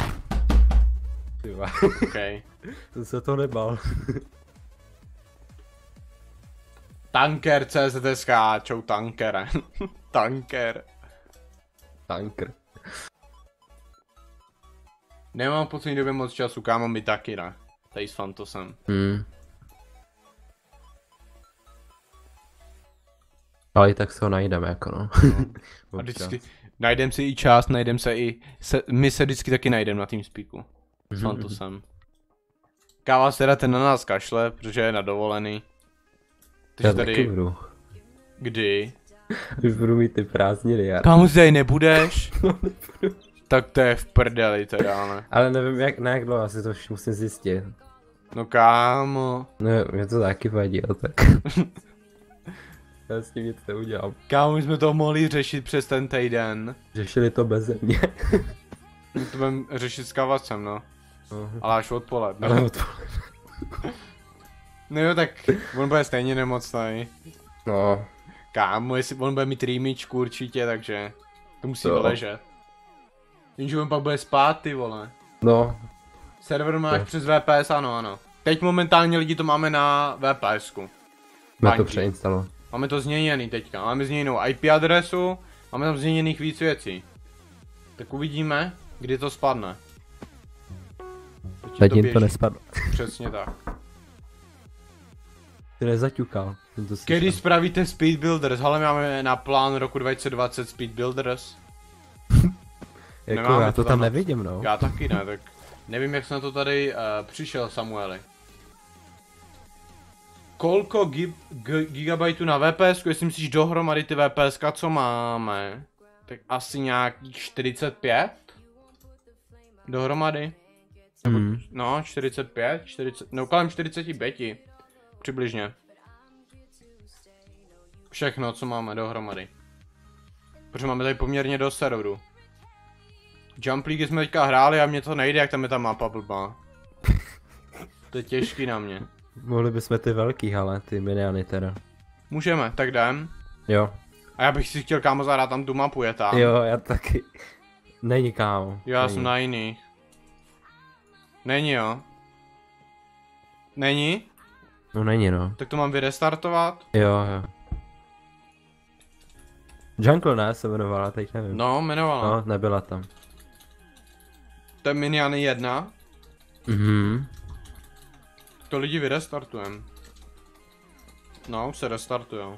Speaker 1: Okay.
Speaker 2: To se to nebal.
Speaker 1: Tanker CZSK, čau tankere. Tanker.
Speaker 2: Tanker.
Speaker 1: Nemám v poslední době moc času, kámo, my taky ne. Tady s Fantosem.
Speaker 2: Ale i tak se ho najdeme, jako no.
Speaker 1: A vždycky, najdem si i čas, najdem se i, my se vždycky taky najdem na TeamSpeaku. S Fantosem. Káva se ten na nás kašle, protože je na dovolený.
Speaker 2: Já taky budu.
Speaker 1: Kdy?
Speaker 2: Už budu mít ty prázdniny, já.
Speaker 1: Kámo, zde nebudeš? Tak to je v prdeli teda, ne?
Speaker 2: Ale nevím na jak dlouho, asi to už musím zjistit.
Speaker 1: No kámo.
Speaker 2: No, mě to taky vadí, ale tak. Já s tím nic neudělám.
Speaker 1: Kámo, my jsme to mohli řešit přes ten týden.
Speaker 2: Řešili to beze mě.
Speaker 1: My to budeme řešit s Kavacem, no. Ale až odpoledne.
Speaker 2: Ale odpoledne.
Speaker 1: No jo, tak on bude stejně nemocný.
Speaker 2: No.
Speaker 1: Kámo, jestli on bude mít rýmičku určitě, takže to musí
Speaker 2: Jo.
Speaker 1: vyležet. Jenže on pak bude spát, ty vole.
Speaker 2: No.
Speaker 1: Server máš
Speaker 2: Jo.
Speaker 1: přes VPS, ano. Teď momentálně lidi to máme na VPSku.
Speaker 2: Má to přeinstalovat.
Speaker 1: Máme to změněný teďka, máme změněnou IP adresu, máme tam změněných víc věcí. Tak uvidíme, kdy to spadne.
Speaker 2: Zatím to nespadlo.
Speaker 1: Přesně tak.
Speaker 2: Ty nezaťukal. Jsem to
Speaker 1: Kdy
Speaker 2: slyšel.
Speaker 1: spravíte Speed Builders? Ale máme na plán roku 2020 Speed Builders.
Speaker 2: Jako
Speaker 1: nemáme
Speaker 2: já
Speaker 1: to
Speaker 2: to
Speaker 1: tam
Speaker 2: tam nevidím, no.
Speaker 1: Já taky ne, tak nevím, jak jsi na to tady přišel, Samueli. Kolko gigabajtů na VPS, jestli myslíš dohromady ty VPS, co máme, tak asi nějakých 45 dohromady. No, 45, 40, no kolem 45, přibližně. Všechno, co máme dohromady. Protože máme tady poměrně dost serverů. Jump League jsme teďka hráli a mně to nejde, jak tam je ta mapa blbá. To je těžký na mě.
Speaker 2: Mohli bychom ty velký, ale ty miniany teda.
Speaker 1: Můžeme, tak jdem.
Speaker 2: Jo.
Speaker 1: A já bych si chtěl kámo zahrát tam tu mapu, je tam.
Speaker 2: Jo, já taky. Není kámo.
Speaker 1: Jo, já
Speaker 2: Není.
Speaker 1: jsem na jiných. Není jo. Není?
Speaker 2: No není no.
Speaker 1: Tak to mám vyrestartovat?
Speaker 2: Jo. Jungle ne, se jmenovala, teď nevím.
Speaker 1: No, jmenovala.
Speaker 2: No, nebyla tam.
Speaker 1: To je Miniany 1.
Speaker 2: Mhm.
Speaker 1: To lidi vyrestartujem. No, už se restartujou.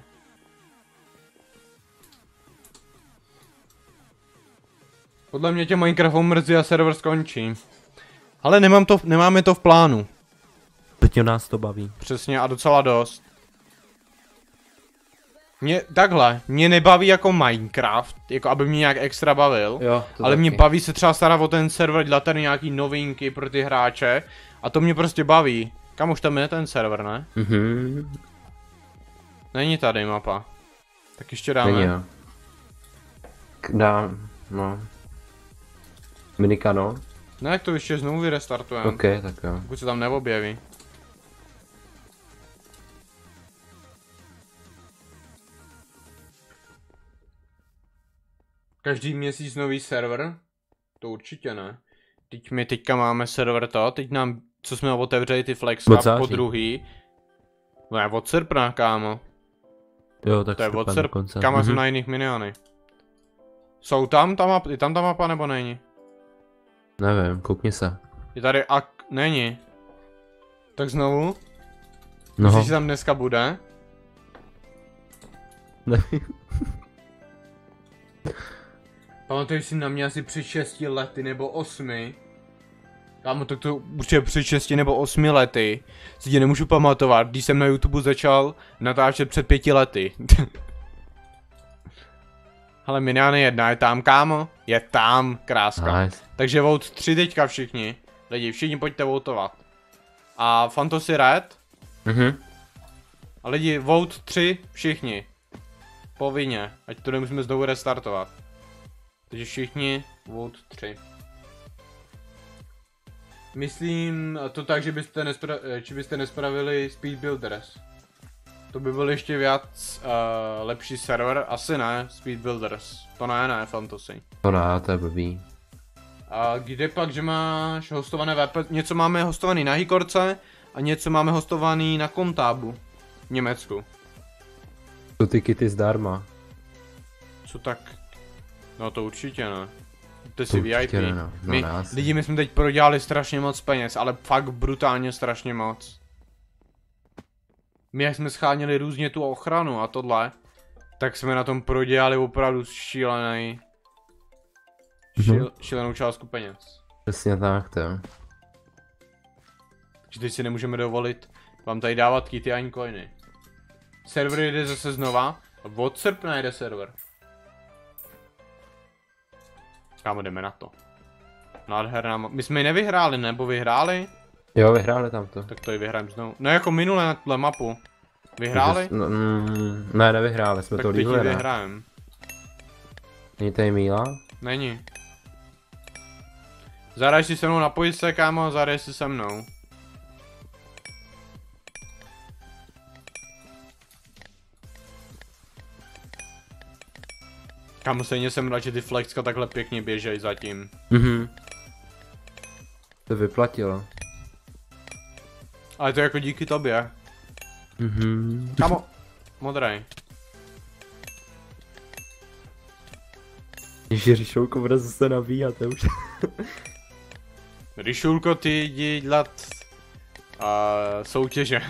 Speaker 1: Podle mě tě Minecraft omrzí a server skončí. Ale nemáme to v plánu.
Speaker 2: Teď nás to baví.
Speaker 1: Přesně a docela dost. Mě nebaví jako Minecraft, jako aby mě nějak extra bavil.
Speaker 2: Jo,
Speaker 1: Ale mě baví se třeba starat o ten server, dělat tady nějaký novinky pro ty hráče. A to mě prostě baví. Kam už tam je ten server, ne?
Speaker 2: Mhm.
Speaker 1: Není tady mapa. Tak ještě dáme.
Speaker 2: Není jo. Dám, no. Minika no.
Speaker 1: Ne, to ještě znovu vyrestartujeme.
Speaker 2: Ok, tak jo.
Speaker 1: Pokud se tam neobjeví. Každý měsíc nový server? To určitě ne. Teď my teďka máme server to, teď nám, co jsme otevřeli ty Flex
Speaker 2: Od
Speaker 1: Hub
Speaker 2: září.
Speaker 1: po druhý. Ne, od srpna, kámo.
Speaker 2: Jo, tak
Speaker 1: To je od
Speaker 2: srpen
Speaker 1: srpna,
Speaker 2: dokonce.
Speaker 1: kámo,
Speaker 2: Mhm.
Speaker 1: jsou na jiných miniony. Jsou tam ta mapa, je tam ta mapa nebo není?
Speaker 2: Nevím, koukni se.
Speaker 1: Je tady není. Tak znovu?
Speaker 2: No,
Speaker 1: Myslíš, že tam dneska bude?
Speaker 2: nevím.
Speaker 1: Pamatuješ si na mě asi před 6 lety nebo 8? Kámo, tak to určitě před 6 nebo 8 lety. Si tě nemůžu pamatovat, když jsem na YouTube začal natáčet před 5 lety. Ale Miniany 1 je tam, kámo. Je tam, kráska.
Speaker 2: Nice.
Speaker 1: Takže vote 3 teďka všichni. Lidi, všichni pojďte votovat. A Fantasy Red.
Speaker 2: Mhm.
Speaker 1: A lidi, vote 3 všichni. Povinně, ať to nemusíme znovu restartovat. Takže všichni vote 3. Myslím to tak, že byste nespravili Speed Builders. To by byl ještě víc lepší server, asi ne, Speed Builders. To ne, Fantasy.
Speaker 2: To ne, to je blbý.
Speaker 1: A kde pak, že máš hostované VP, něco máme hostovaný na Hikorce a něco máme hostovaný na Kontábu v Německu.
Speaker 2: Jsou ty kity zdarma.
Speaker 1: Co tak? No to určitě ne. To
Speaker 2: To
Speaker 1: si VIP.
Speaker 2: určitě ne, no. No, ne, asi.
Speaker 1: Lidi, my jsme teď prodělali strašně moc peněz, ale fakt brutálně strašně moc. My jak jsme scháněli různě tu ochranu a tohle, tak jsme na tom prodělali opravdu šílenou částku peněz.
Speaker 2: Přesně tak, to jo.
Speaker 1: Že teď si nemůžeme dovolit vám tady dávat kity ani coiny. Server jde zase znova a od srpna jde server. Kámo, jdeme na to. Nádherná my jsme ji nevyhráli, nebo vyhráli?
Speaker 2: Jo, vyhráli tam to.
Speaker 1: Tak to ji vyhrajeme znovu. No jako minule na tuhle mapu. Vyhráli?
Speaker 2: No, ne, nevyhráli, jsme
Speaker 1: Tak
Speaker 2: to
Speaker 1: teď ji
Speaker 2: líhli, ne?
Speaker 1: vyhrajeme.
Speaker 2: Není tady míla?
Speaker 1: Není. Zahraj si se mnou, napoj se, kámo, zahraj si se mnou. Kámo, stejně jsem rád, že ty flexka takhle pěkně běžej zatím.
Speaker 2: To vyplatilo.
Speaker 1: Ale to je jako díky tobě. Kámo, modrej.
Speaker 2: Ježi, Ryšulko bude zase nabíhat, to už.
Speaker 1: Ryšulko, ty jdi dělat soutěže.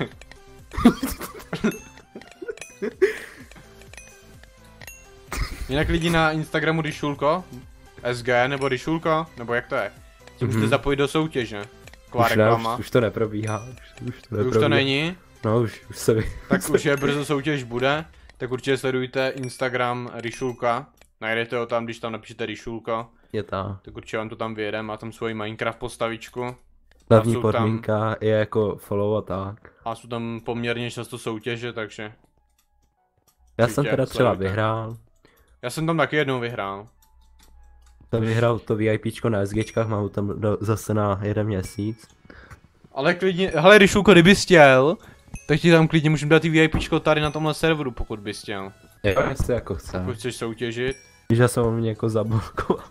Speaker 1: Jinak lidi na Instagramu Ryšulko, SG nebo Ryšulko, nebo jak to je? Si můžete zapojit do soutěže. Taková reklama.
Speaker 2: Už to neprobíhá.
Speaker 1: Už to není?
Speaker 2: No už se
Speaker 1: Tak už je brzo soutěž bude. Tak určitě sledujte Instagram Ryšulka. Najdete ho tam, když tam napíšete Ryšulko.
Speaker 2: Je ta.
Speaker 1: Tak určitě vám to tam vyjede, má tam svoji Minecraft postavičku.
Speaker 2: Hlavní podmínka je jako follow a tak.
Speaker 1: A jsou tam poměrně často soutěže, takže...
Speaker 2: Já jsem teda třeba vyhrál.
Speaker 1: Já jsem tam taky jednou vyhrál.
Speaker 2: Jsem vyhrál to VIPčko na SGčkách, mám ho tam zase na 1 měsíc.
Speaker 1: Ale klidně, hele Ryšulko, kdybys chtěl, tak ti tam klidně můžeme dát ty VIPčko tady na tomhle serveru, pokud bys chtěl.
Speaker 2: Jo, jestli jako chce.
Speaker 1: Pokud chceš soutěžit.
Speaker 2: Víš, že jsem mě jako zablokoval.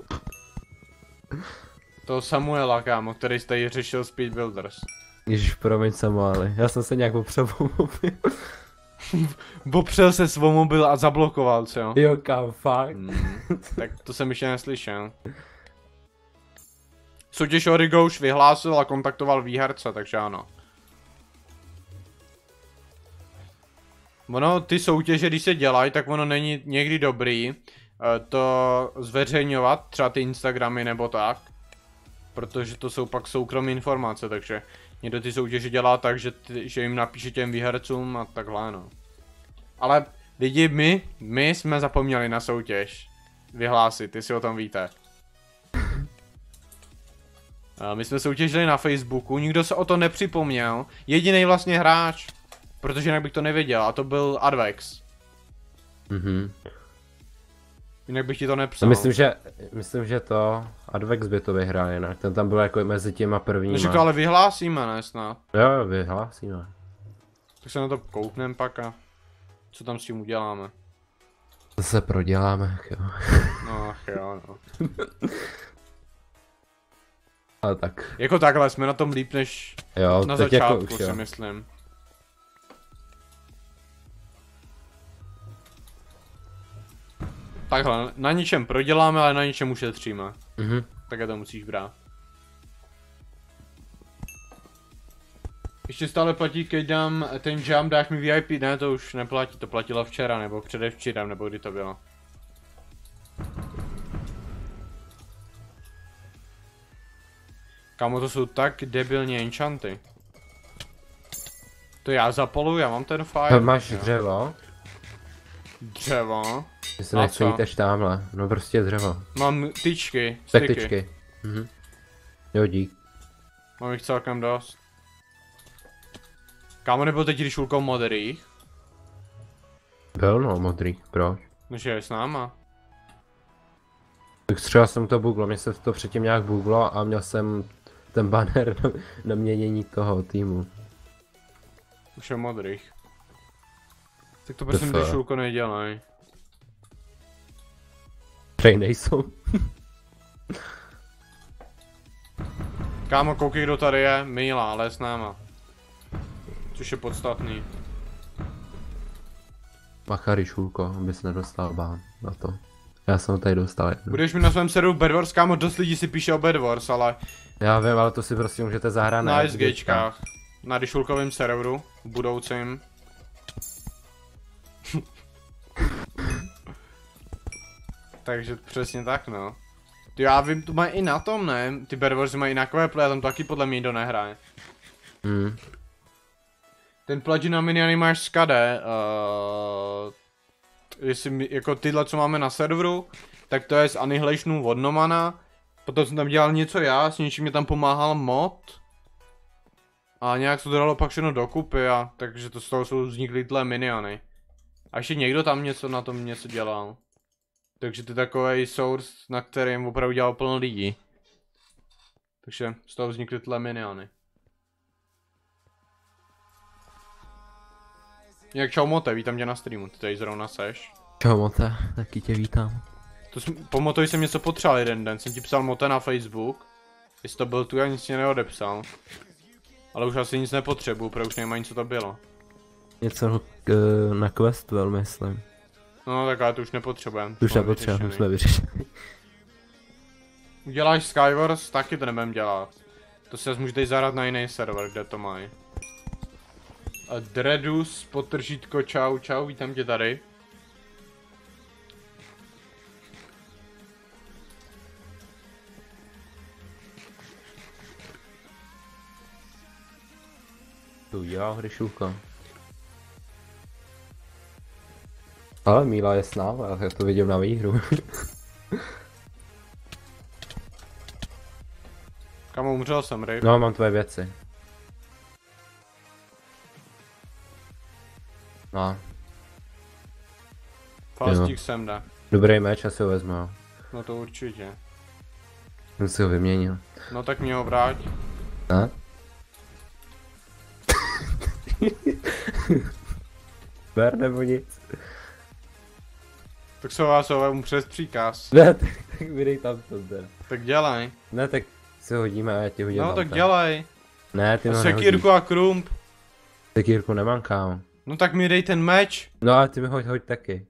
Speaker 1: To Samuela, kámo, který tady řešil Speed Builders.
Speaker 2: Ježiš, promiň Samueli, já jsem se nějak opřel o mobil.
Speaker 1: Opřel se svou mobil a zablokoval, co?
Speaker 2: Jo, kam, fakt?
Speaker 1: Tak to jsem ještě neslyšel. Soutěž Origo už vyhlásil a kontaktoval výherce, takže ano. Ono, ty soutěže, když se dělají, tak ono není někdy dobrý to zveřejňovat, třeba ty Instagramy nebo tak. Protože to jsou pak soukromé informace, takže někdo ty soutěže dělá tak, že jim napíše těm výhercům a takhle, no. Ale lidi, my jsme zapomněli na soutěž vyhlásit, jestli o tom víte. My jsme soutěžili na Facebooku, nikdo se o to nepřipomněl, jediný vlastně hráč, protože jinak bych to nevěděl, a to byl Advex. Jinak bych ti to nepsal.
Speaker 2: No, myslím, že to Advex by to vyhrál jinak, ten tam byl jako mezi těma prvníma.
Speaker 1: Než to ale vyhlásíme, ne snad?
Speaker 2: Jo, vyhlásíme.
Speaker 1: Tak se na to koukneme pak a co tam s tím uděláme.
Speaker 2: To se proděláme, jo.
Speaker 1: No, ach jo, no.
Speaker 2: Ale tak.
Speaker 1: Jako takhle, jsme na tom líp než
Speaker 2: jo,
Speaker 1: na
Speaker 2: začátku
Speaker 1: začátku, si myslím. Takhle, na ničem proděláme, ale na ničem ušetříme. Také to musíš brát. Ještě stále platí, keď dám ten jump, dáš mi VIP? Ne, to už neplatí, to platilo včera, nebo předevčírem, nebo kdy to bylo. Kámo, to jsou tak debilní enchanty. To já zapoluju, já mám ten fire.
Speaker 2: Máš dřevo?
Speaker 1: Dřevo?
Speaker 2: Že se nechci jít až tamhle, no prostě dřevo.
Speaker 1: Mám tyčky,
Speaker 2: tak
Speaker 1: styky.
Speaker 2: tyčky. Jo, dík.
Speaker 1: Mám jich celkem dost. Kámo, nebyl teď Ryšulkou modrých?
Speaker 2: Byl no, modrý, proč?
Speaker 1: No, že je s náma.
Speaker 2: Tak třeba jsem to googlo, mě se to předtím nějak googlo a měl jsem ten banner na měnění toho týmu.
Speaker 1: Už je modrých. Tak to prosím Ryšulko nedělej.
Speaker 2: Prej nejsou.
Speaker 1: Kámo, koukej, kdo tady je, Míla, ale je s náma. Což je podstatný.
Speaker 2: Macha Ryšulko, abys nedostal bán na to. Já jsem ho tady dostal jednu.
Speaker 1: Budeš mi na svém serveru Bedwars, kámo, dost lidí si píše o Bedwars, ale...
Speaker 2: Já vím, ale to si prostě můžete zahrát
Speaker 1: na SGčkách. Na Ryšulkovém serveru, budoucím. Takže přesně tak, no. Ty, já vím, to mají i na tom, ne? Ty Bedwarsy mají i na Quaple, a tam taky podle mě nikdo nehraje. Ten Platina miniony máš z KD, jestli jako tyhle, co máme na serveru, tak to je z Annihilationu od Nomana. Potom jsem tam dělal něco já, s něčím mě tam pomáhal mod. A nějak se to dalo pak všechno dokupy a takže to z toho jsou vznikly tyhle miniony. A ještě někdo tam něco na tom něco dělal. Takže to je takový source, na kterém opravdu dělal plno lidí. Takže z toho vznikly tyhle miniony. Jak čau Mote, vítám tě na streamu, ty tady zrovna seš.
Speaker 2: Čau Mote, taky tě vítám.
Speaker 1: Po motoji jsem něco potřeboval jeden den, jsem ti psal mote na Facebook. Jestli to byl tu, já nic mě neodepsal. Ale už asi nic nepotřebuju, protože už nevím ani co to bylo.
Speaker 2: Něco na Questu, myslím.
Speaker 1: No tak ale to už nepotřebujeme.
Speaker 2: To už nepotřebujeme, jsme vyřešili.
Speaker 1: Uděláš Skywars, taky to nebudem dělat. To si můžete zahrát na jiný server, kde to mají. A Dredus, potržítko, čau, čau, vítám tě tady.
Speaker 2: To udělá hryšůvka. Ale Míla je s námi, já to vidím na výhru.
Speaker 1: Kam umřel jsem, ryb?
Speaker 2: No, mám tvoje věci. No.
Speaker 1: Fastík sem jde.
Speaker 2: Dobrý meč, já si ho vezmu, jo.
Speaker 1: No to určitě.
Speaker 2: Jsem si ho vyměnil.
Speaker 1: No tak mě ho vrať.
Speaker 2: Ne? Ber nebo nic.
Speaker 1: Tak se vás hovemu přes příkaz.
Speaker 2: Ne, tak vydej tam to zde.
Speaker 1: Tak dělej.
Speaker 2: Ne, tak si hodíme a já ti hodím
Speaker 1: No
Speaker 2: tam
Speaker 1: tak
Speaker 2: ten.
Speaker 1: dělej.
Speaker 2: Ne, ty
Speaker 1: A
Speaker 2: ho
Speaker 1: sekírku a krump.
Speaker 2: Sekírku nemám, kámo.
Speaker 1: No tak mi dej ten meč.
Speaker 2: No a ty mi hoď taky.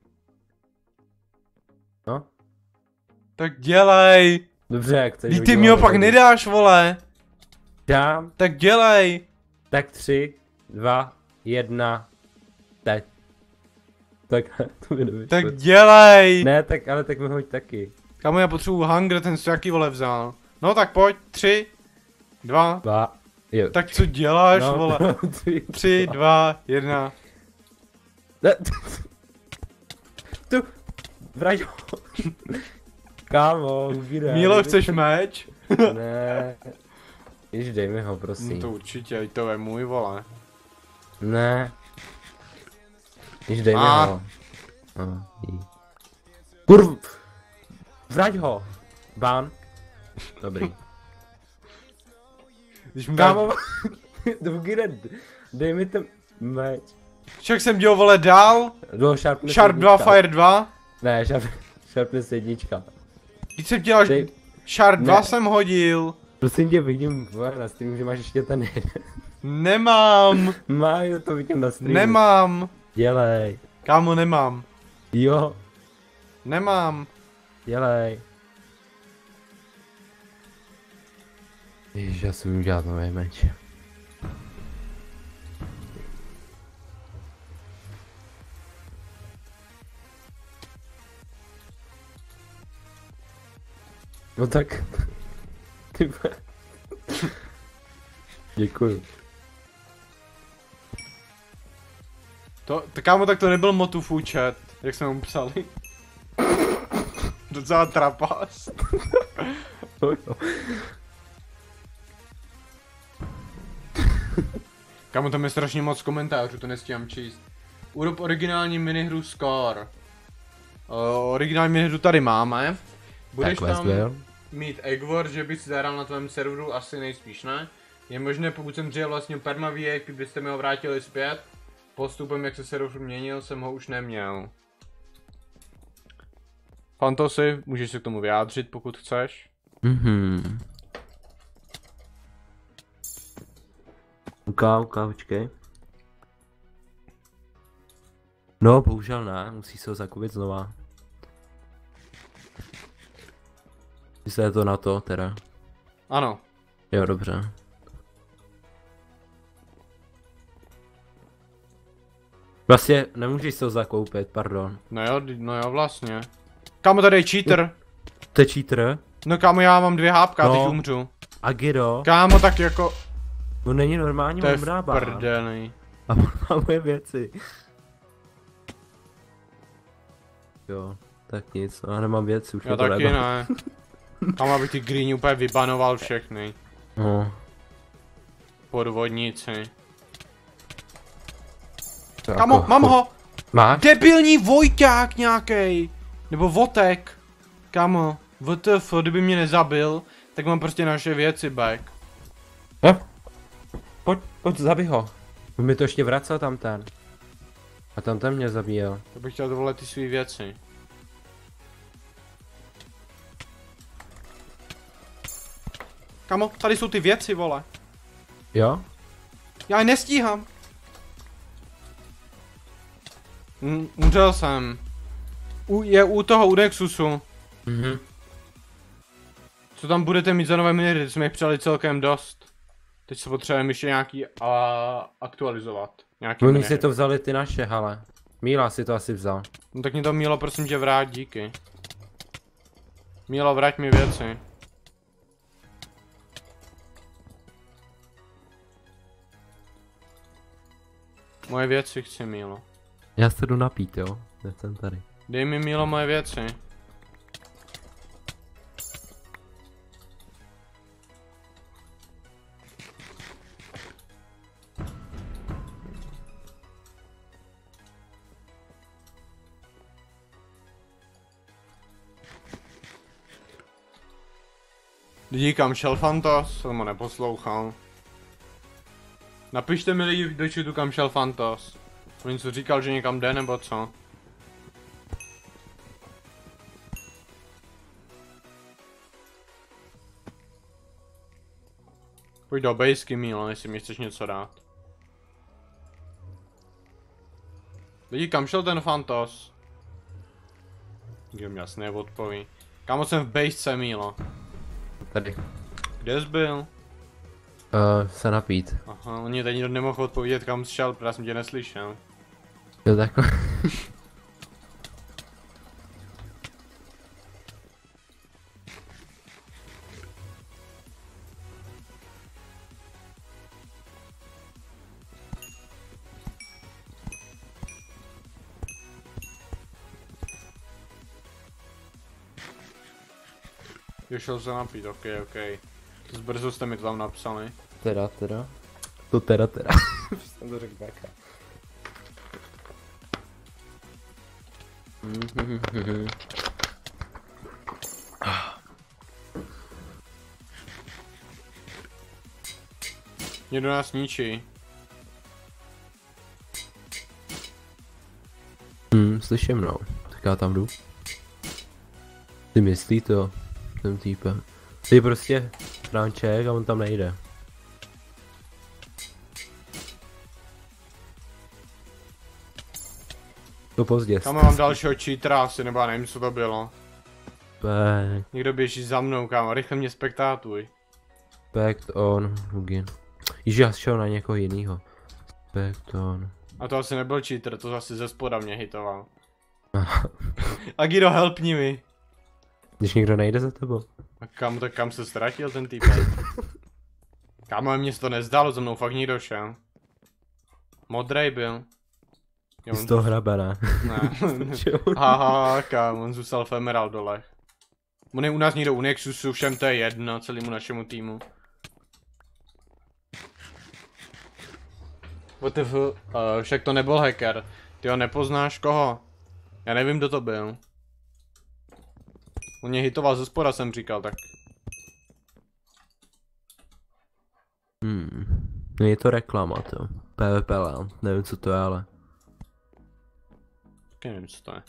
Speaker 2: No?
Speaker 1: Tak dělej.
Speaker 2: Dobře, jak chceš.
Speaker 1: Ty mi ho pak nedáš, vole.
Speaker 2: Dám.
Speaker 1: Tak dělej.
Speaker 2: Tak 3, 2, 1, teď. Tak to mi nevyšlo.
Speaker 1: Tak dělej.
Speaker 2: Ne, tak ale tak mi hoď taky.
Speaker 1: Kamu, já potřebuju hunger, ten si jaký vole vzal. No tak pojď, 3, 2.
Speaker 2: 2, jo.
Speaker 1: Tak co děláš,
Speaker 2: No,
Speaker 1: vole?
Speaker 2: no,
Speaker 1: 3, 2, 1.
Speaker 2: Ne, tu, vrať ho. Kámo, ubírám.
Speaker 1: Mílo, chceš meč?
Speaker 2: Ne. Jež dej mi ho, prosím.
Speaker 1: No to určitě, to je můj, vole.
Speaker 2: Ne. Jež dej mi
Speaker 1: A.
Speaker 2: ho. Kurv. Vrať ho. Bán. Dobrý.
Speaker 1: Když mi dáš...
Speaker 2: Kámo. Dej mi ten meč.
Speaker 1: Však jsem dělal, vole, dál.
Speaker 2: Do Sharpness
Speaker 1: Sharp 2,
Speaker 2: jednička.
Speaker 1: Fire 2.
Speaker 2: Ne, Sharpness jednička.
Speaker 1: Když jsem dělal...
Speaker 2: Dej.
Speaker 1: Sharp 2
Speaker 2: Ne.
Speaker 1: jsem hodil.
Speaker 2: Prosím tě, vidím na streamu, že máš ještě ten jeden.
Speaker 1: Nemám.
Speaker 2: Máju, to vidím na streamu.
Speaker 1: Nemám.
Speaker 2: Dělej.
Speaker 1: Kámo, nemám.
Speaker 2: Jo,
Speaker 1: Nemám.
Speaker 2: dělej. Ježiš, já si vím dělat nový meč. No tak... Ty vole. Děkuju.
Speaker 1: Kámo, tak to nebyl Motův účet, jak jsme mu psali. Docela trapas. Kámo, tam je strašně moc komentářů, to nestíhám číst. Urob originální minihru Score. Originální minihru tady máme. Budeš
Speaker 2: Tak
Speaker 1: tam
Speaker 2: byl.
Speaker 1: mít Egg War, že bys zahrál na tvém serveru, asi nejspíš ne. Je možné, pokud jsem dříve vlastně perma VIP, byste mi ho vrátili zpět. Postupem, jak se server měnil, jsem ho už neměl. Fantosy, můžeš se k tomu vyjádřit, pokud chceš.
Speaker 2: Počkej. No, bohužel ne, musí se ho zakupit znova. Myslíte to na to, teda?
Speaker 1: Ano.
Speaker 2: Jo, dobře. Vlastně nemůžeš se ho zakoupit, pardon.
Speaker 1: No jo, vlastně. Kámo, tady je cheater.
Speaker 2: To je cheater?
Speaker 1: No kámo, já mám 2 hápka,
Speaker 2: No.
Speaker 1: teď umřu.
Speaker 2: A Gido?
Speaker 1: Kámo, tak jako...
Speaker 2: No není normální,
Speaker 1: To je
Speaker 2: mám
Speaker 1: v
Speaker 2: brába.
Speaker 1: prdeli.
Speaker 2: A on má moje věci. Jo, tak nic, no, já nemám věci, už
Speaker 1: Já
Speaker 2: mě to
Speaker 1: taky
Speaker 2: nebaví.
Speaker 1: ne. Kámo, abych ty green úplně vybanoval všechny.
Speaker 2: No.
Speaker 1: Podvodníci.
Speaker 2: To
Speaker 1: Kámo,
Speaker 2: jako-
Speaker 1: mám ho!
Speaker 2: Máš?
Speaker 1: Debilní Vojťák nějakej. Nebo Votek. Kámo, WTF, kdyby mě nezabil, tak mám prostě naše věci back.
Speaker 2: No. Pojď, zabij ho. On mi to ještě vracel tam ten. A tam ten mě zabíjel.
Speaker 1: To bych chtěl dovolit ty svý věci. Kamo, tady jsou ty věci, vole.
Speaker 2: Jo?
Speaker 1: Já je nestíhám. Umřel jsem. Je u toho, u Nexusu.
Speaker 2: Mhm.
Speaker 1: Co tam budete mít za nové miniry? Teď jsme jich přijali celkem dost. Teď se potřebujeme ještě nějaký aktualizovat. Nějaký
Speaker 2: Oni
Speaker 1: miniry.
Speaker 2: si to vzali ty naše, hele. Míla si to asi vzal.
Speaker 1: No tak mě to Mílo, prosím tě, vrát, díky. Mílo, vrať mi věci. Moje věci chci, Mílo.
Speaker 2: Já se jdu napít, jo? Já jsem tady.
Speaker 1: Dej mi, Mílo, moje věci. Lidi, kam šel Fantos? Jsem ho neposlouchal. Napište mi lidi do chatu, kam šel Fantos. On něco říkal, že někam jde, nebo co? Pojď do bejsky, Mílo, jestli mi chceš něco dát. Lidi, kam šel ten Fantos? Nikdo mi jasně neodpoví. Kámo, jsem v bejsce, Mílo.
Speaker 2: Tady.
Speaker 1: Kde jsi byl?
Speaker 2: Se napít.
Speaker 1: Aha, on mě teď nikdo nemohl odpovědět, kam jsi šel, protože já jsem tě neslyšel.
Speaker 2: Jo, takhle.
Speaker 1: Jo, šel se napít, ok. Brzo jste mi to tam napsali.
Speaker 2: Teda. To teda. Jsem to řekl bacha.
Speaker 1: Někdo nás ničí.
Speaker 2: Slyším, no. Tak já tam jdu. Ty myslí to? Ten týpe. Ty prostě Franček a on tam nejde. To pozdě.
Speaker 1: Kam mám dalšího cheatera asi, nebo já nevím, co to bylo.
Speaker 2: Back.
Speaker 1: Někdo běží za mnou, kámo, rychle mě spektátuj.
Speaker 2: Backed on. Login. Již já šel na někoho jinýho. Backed on.
Speaker 1: A to asi nebyl cheater, to asi ze spoda mě hitoval. Agido, helpni mi.
Speaker 2: Když někdo nejde za tebou.
Speaker 1: A kam se ztratil ten typ? Kámo, mně se to nezdálo, za mnou fakt někdo šel. Modrej byl. Jo,
Speaker 2: Z toho hrabe, ne?
Speaker 1: Ne. Haha, kámo, on zůstal v Emerald dolech. On je u nás někdo u Nexusu, všem to je jedno, celému našemu týmu. WTF, však to nebyl hacker. Ty ho nepoznáš koho? Já nevím, kdo to byl. On mě hitoval ze spoda, jsem říkal, tak.
Speaker 2: No je to reklama, to. PvP, nevím co to je, ale.
Speaker 1: Taky nevím, co to je.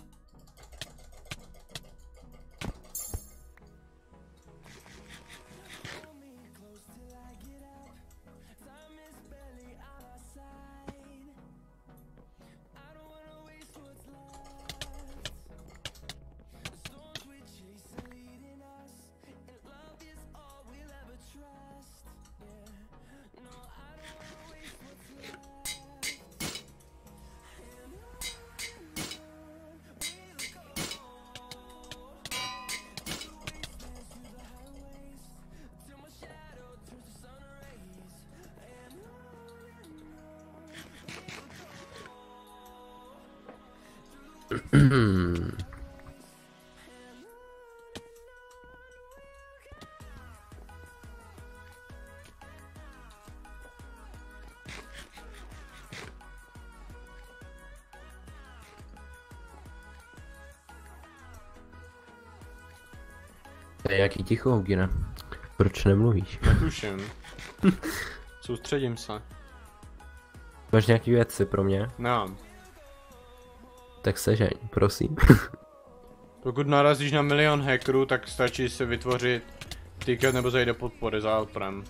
Speaker 2: To je jaký ticho, Hugine. Proč nemluvíš?
Speaker 1: Netuším. Soustředím se.
Speaker 2: Máš nějaký věci pro mě?
Speaker 1: Nemám.
Speaker 2: Tak sežeň, prosím.
Speaker 1: Pokud narazíš na milion hackerů, tak stačí si vytvořit ticket nebo zajde podpory za Alprem.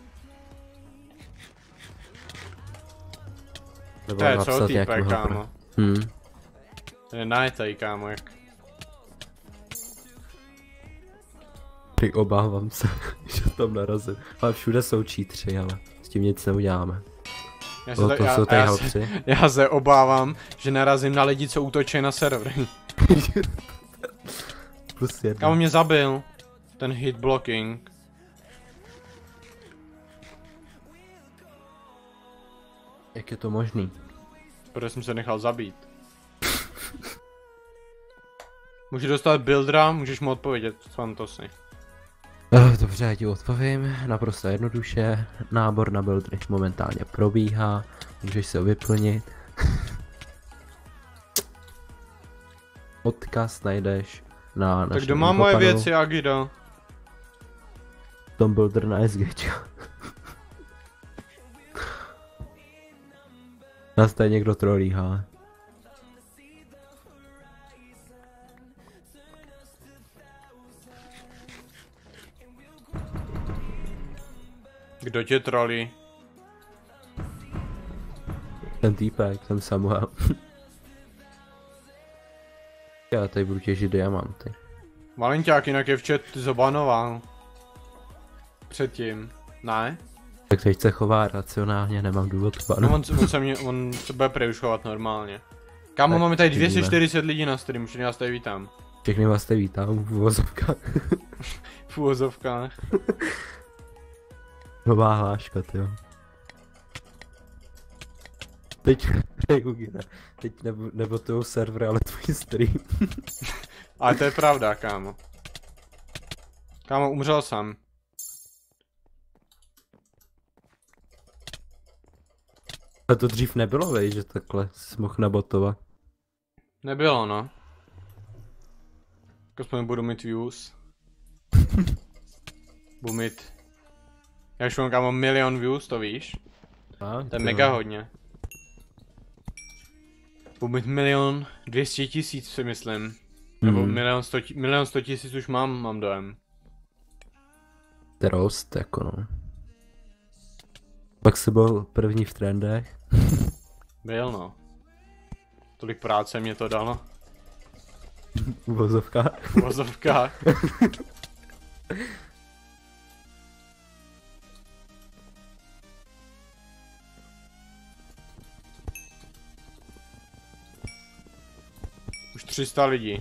Speaker 2: Nebo
Speaker 1: To je co
Speaker 2: napsat
Speaker 1: týpek,
Speaker 2: nějakého
Speaker 1: kámo? To je najetej, kámo, jak...
Speaker 2: Ty obávám se, že tam narazím. Ale všude jsou cheatři, ale s tím nic neuděláme.
Speaker 1: Já se obávám, že narazím na lidi, co útočí na servery.
Speaker 2: Plus 1.
Speaker 1: Kámo mě zabil. Ten hit blocking.
Speaker 2: Jak je to možný?
Speaker 1: Protože jsem se nechal zabít. Můžu dostat buildera, můžeš mu odpovědět, Fantosy.
Speaker 2: Dobře, já ti odpovím. Naprosto jednoduše. Nábor na buildery momentálně probíhá. Můžeš se ho vyplnit. Odkaz najdeš na našem
Speaker 1: Tak kdo má moje věci, Agido?
Speaker 2: Tom builder na SG. Nás tady někdo trolí, ale.
Speaker 1: Kdo tě trolí?
Speaker 2: Ten týpek, ten Samuel. Já tady budu těžit diamanty.
Speaker 1: Valenťák, jinak je v chat zabanoval. Předtím. Ne?
Speaker 2: Tak teď se chová racionálně, nemám důvod k banu.
Speaker 1: No on se bude preušovat normálně. Kámo, máme tady 240 lidí na streamu, všechny vás tady vítám.
Speaker 2: Všechny vás tady vítám v uvozovkách.
Speaker 1: V uvozovkách.
Speaker 2: Nová hláška, tyjo. Teď nebotujou server, ale tvůj stream.
Speaker 1: Ale to je pravda, kámo. Kámo, umřel jsem.
Speaker 2: A to dřív nebylo, vej, že takhle jsi mohl nabotovat.
Speaker 1: Nebylo, no. Aspoň budu mít views. Budu mít... Já už mám, kámo, 1 000 000 views, to víš? To je mega hodně. Budu mít 1 200 000 si myslím. Nebo 1 100 000 už mám dojem.
Speaker 2: To rost, jako no. Pak jsi byl první v trendech.
Speaker 1: Byl, no. Tolik práce mě to dalo.
Speaker 2: V uvozovkách.
Speaker 1: V uvozovkách. Už 300 lidí.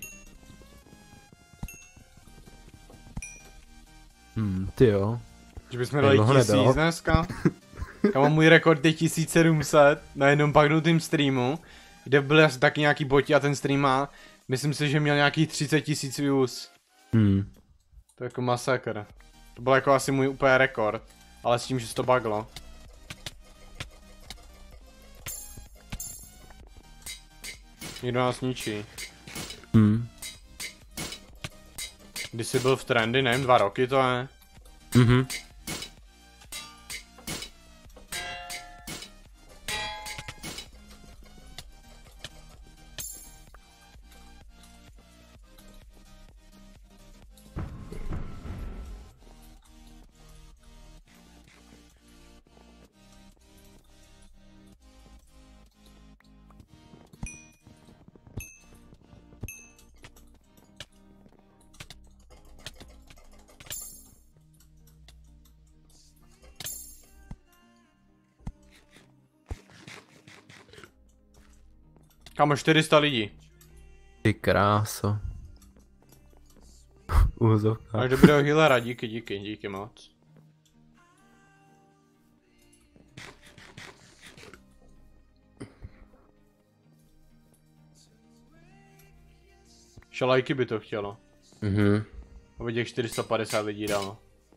Speaker 2: Ty jo.
Speaker 1: Že bychom dali 1000 dneska. Kámo, můj rekord je 1700 na jednom paknutým streamu, kde byly asi taky nějaký boti a ten stream má, myslím si, že měl nějakých 30 000 views. To je jako masakr. To byl jako asi můj úplně rekord, ale s tím, že se to buglo. Nikdo nás ničí. Když jsi byl v trendy, nevím, 2 roky to je. Kámo, 400 lidí.
Speaker 2: Ty kráso. Uvozovka.
Speaker 1: Máš dobrého healera, díky moc. Šalajky by to chtělo. Aby těch 450 lidí dalo.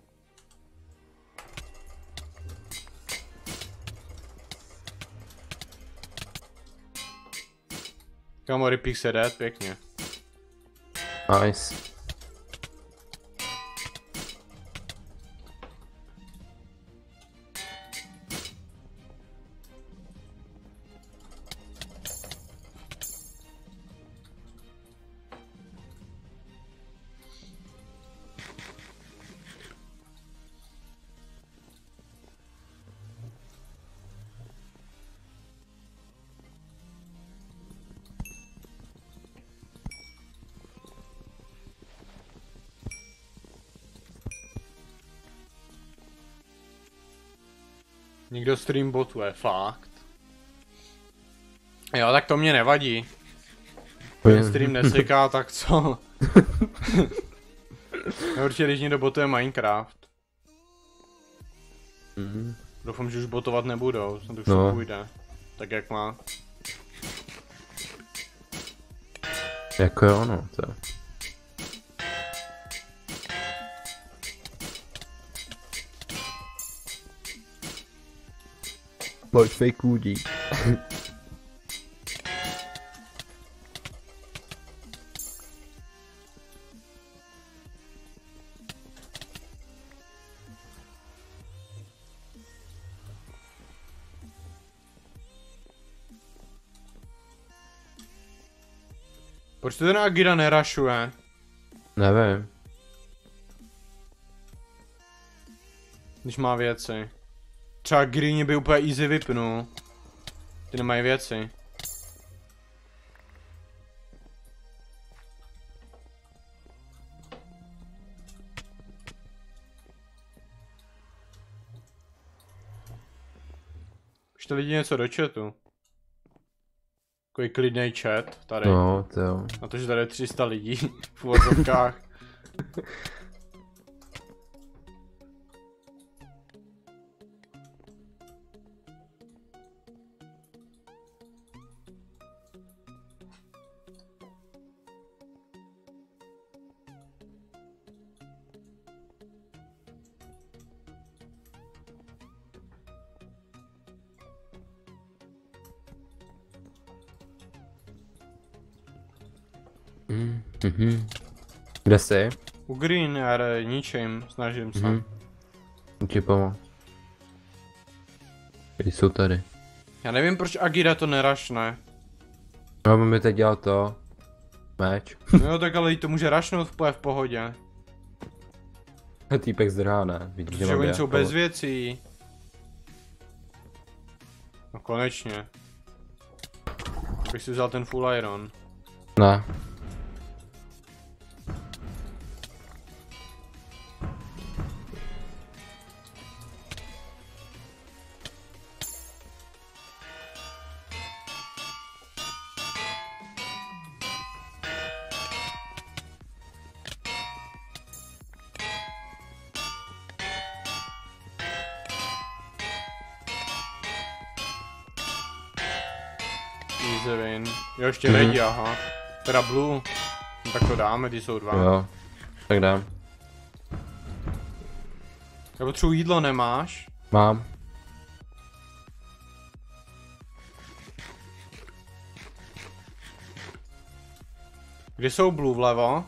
Speaker 1: Kámo, Ripix se dead, pěkně.
Speaker 2: Nice.
Speaker 1: Někdo stream botuje, fakt. Jo, tak to mě nevadí. Ten stream nesliká, tak co? Určitě, když někdo botuje Minecraft. Doufám, že už botovat nebudou, snad už to půjde. Tak jak má.
Speaker 2: Jako jo, no, to. Pojď fake ludí.
Speaker 1: Proč to ten Agira nerašuje?
Speaker 2: Nevím.
Speaker 1: Když má věci. Třeba Green by úplně easy vypnul. Ty nemají věci. Už to lidi něco do chatu. Takový klidnej chat tady.
Speaker 2: No, to jo.
Speaker 1: Na to, že tady je 300 lidí v uvozovkách.
Speaker 2: Kde jsi?
Speaker 1: U Green, ale ničím, snažím se.
Speaker 2: Ti pomoct. Když jsou tady.
Speaker 1: Já nevím, proč Agira to nerašne.
Speaker 2: No, mi teď dělal to. Meč.
Speaker 1: No tak ale jí to může rašnout v pohodě.
Speaker 2: Týpek zdrhá, ne? Vidíš,
Speaker 1: Protože oni jsou bez věcí. No konečně. Bych si vzal ten full iron.
Speaker 2: Ne.
Speaker 1: Easy win. Jo, ještě ready, aha. Teda blue. No, tak to dáme, ty jsou dva.
Speaker 2: Jo. Tak dám.
Speaker 1: Já potřebuji jídlo, nemáš?
Speaker 2: Mám.
Speaker 1: Kde jsou blue vlevo?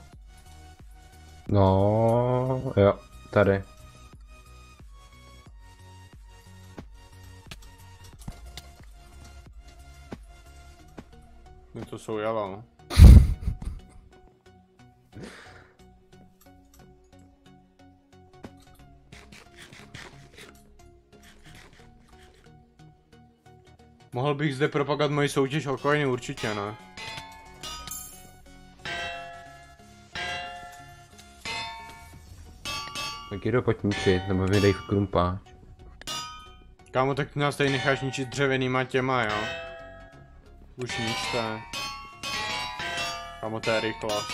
Speaker 2: No, jo. Tady.
Speaker 1: No to jsou yellow. Mohl bych zde propagovat moji soutěž o coiny, určitě ne.
Speaker 2: Tak jdu pojď ničit, nebo mi dej krumpáč.
Speaker 1: Kámo, tak nás tady necháš ničit dřevěnýma těma, jo? Už ničte. Kámo, to je rychlost.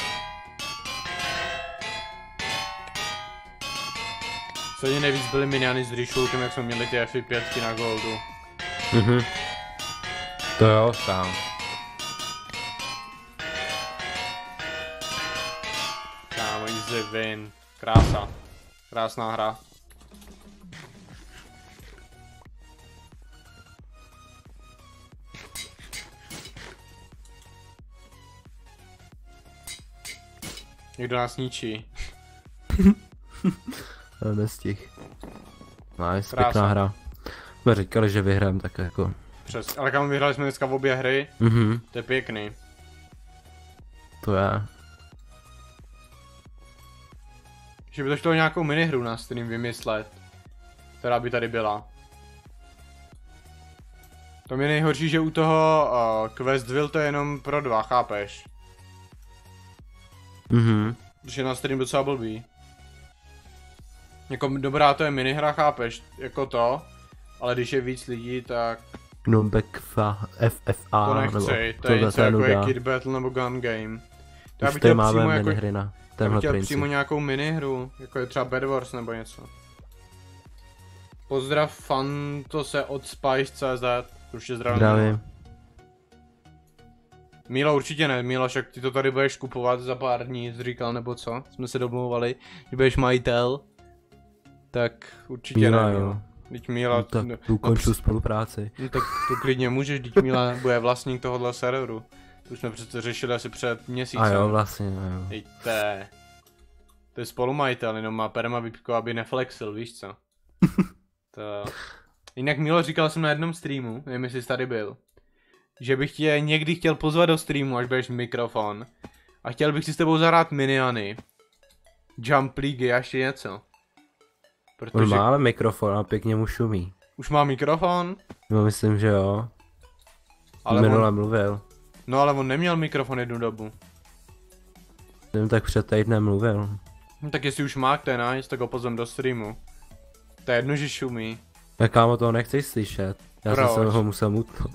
Speaker 1: Stejně nejvíc byly miniany s Rishulkem, jak jsme měli ty F5 na goldu.
Speaker 2: To jo, sám.
Speaker 1: Kámo, easy win. Krása. Krásná hra. Někdo nás ničí.
Speaker 2: Nestih. Nice,
Speaker 1: Krása.
Speaker 2: pěkná hra. Jsme říkali, že vyhrajeme tak jako.
Speaker 1: Přes, ale kam vyhrali jsme dneska v obě hry. To je pěkný.
Speaker 2: To je.
Speaker 1: Že by to chtělo nějakou minihru na stream vymyslet. Která by tady byla. To mi nejhorší, že u toho Questville to je jenom pro 2, chápeš? Protože na stream docela blbý. Jako dobrá to je minihra, chápeš? Jako to. Ale když je víc lidí, tak
Speaker 2: No backfa, FFA,
Speaker 1: to
Speaker 2: nebo
Speaker 1: nechci, to je něco jako je Kid Battle nebo Gun Game. To já
Speaker 2: už
Speaker 1: bych
Speaker 2: tady
Speaker 1: chtěl přímo
Speaker 2: máme
Speaker 1: jako,
Speaker 2: minihry na
Speaker 1: já bych
Speaker 2: tenhle
Speaker 1: chtěl
Speaker 2: princip.
Speaker 1: přímo nějakou minihru, jako je třeba Bed Wars nebo něco. Pozdrav Fantose od Spice.cz, už je zdravím.
Speaker 2: Zdravím.
Speaker 1: Mílo určitě ne, Mílo, však ty to tady budeš kupovat za pár dní, jsi říkal nebo co? Jsme se domlouvali, že budeš majitel. Tak určitě
Speaker 2: Míla,
Speaker 1: ne,
Speaker 2: jo.
Speaker 1: Mílo. Teď Míla,
Speaker 2: Tak ukonču spolupráci.
Speaker 1: no, tak to klidně můžeš, teď Míla bude vlastník tohohle serveru. To už jsme přece řešili asi před měsícem.
Speaker 2: A jo, vlastně, jo.
Speaker 1: Hejte. To je spolumajitel, jenom má perma vypko, aby neflexil, víš co? To... Jinak Mílo, říkal jsem na jednom streamu, nevím jestli jsi tady byl, že bych tě někdy chtěl pozvat do streamu, až budeš mikrofon. A chtěl bych si s tebou zahrát miniony. Jump League a ještě něco.
Speaker 2: On
Speaker 1: Protože
Speaker 2: má ale mikrofon a pěkně mu šumí.
Speaker 1: už má mikrofon,
Speaker 2: No myslím, že jo.
Speaker 1: ale
Speaker 2: Minule
Speaker 1: on,
Speaker 2: mluvil.
Speaker 1: no ale on neměl mikrofon jednu dobu.
Speaker 2: Nevím, tak před týdnem mluvil.
Speaker 1: No, tak jestli už má, to je nice, tak ho pozvem do streamu. To je jedno, že šumí.
Speaker 2: Tak kámo, toho nechceš slyšet. Já
Speaker 1: Proč?
Speaker 2: jsem se ho musel mutnout.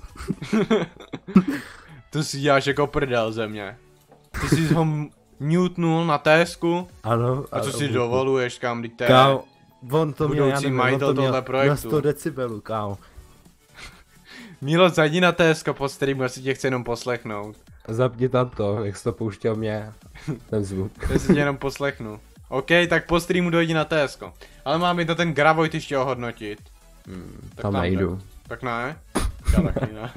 Speaker 1: To si děláš jako prdel ze mě. Ty jsi ho mutnul na TSku
Speaker 2: Ano.
Speaker 1: a co si dovoluješ, kam, teď to je
Speaker 2: Kámo, on to měl, já
Speaker 1: budoucí
Speaker 2: nevím,
Speaker 1: majitel
Speaker 2: on to měl
Speaker 1: tohle
Speaker 2: na
Speaker 1: projektu.
Speaker 2: 100 decibelů, kámo.
Speaker 1: Mílo, zajdi na TSko pod streamu, já si tě chci jenom poslechnout.
Speaker 2: Zapni tam to, jak jsi to pouštěl mě, ten zvuk.
Speaker 1: Já si tě jenom poslechnu. OK, tak po streamu dojdi na TSko. Ale mám jít na ten Gravojt ještě ohodnotit. Tak
Speaker 2: Tam nejdu.
Speaker 1: jde. Tak ne? Já taky ne.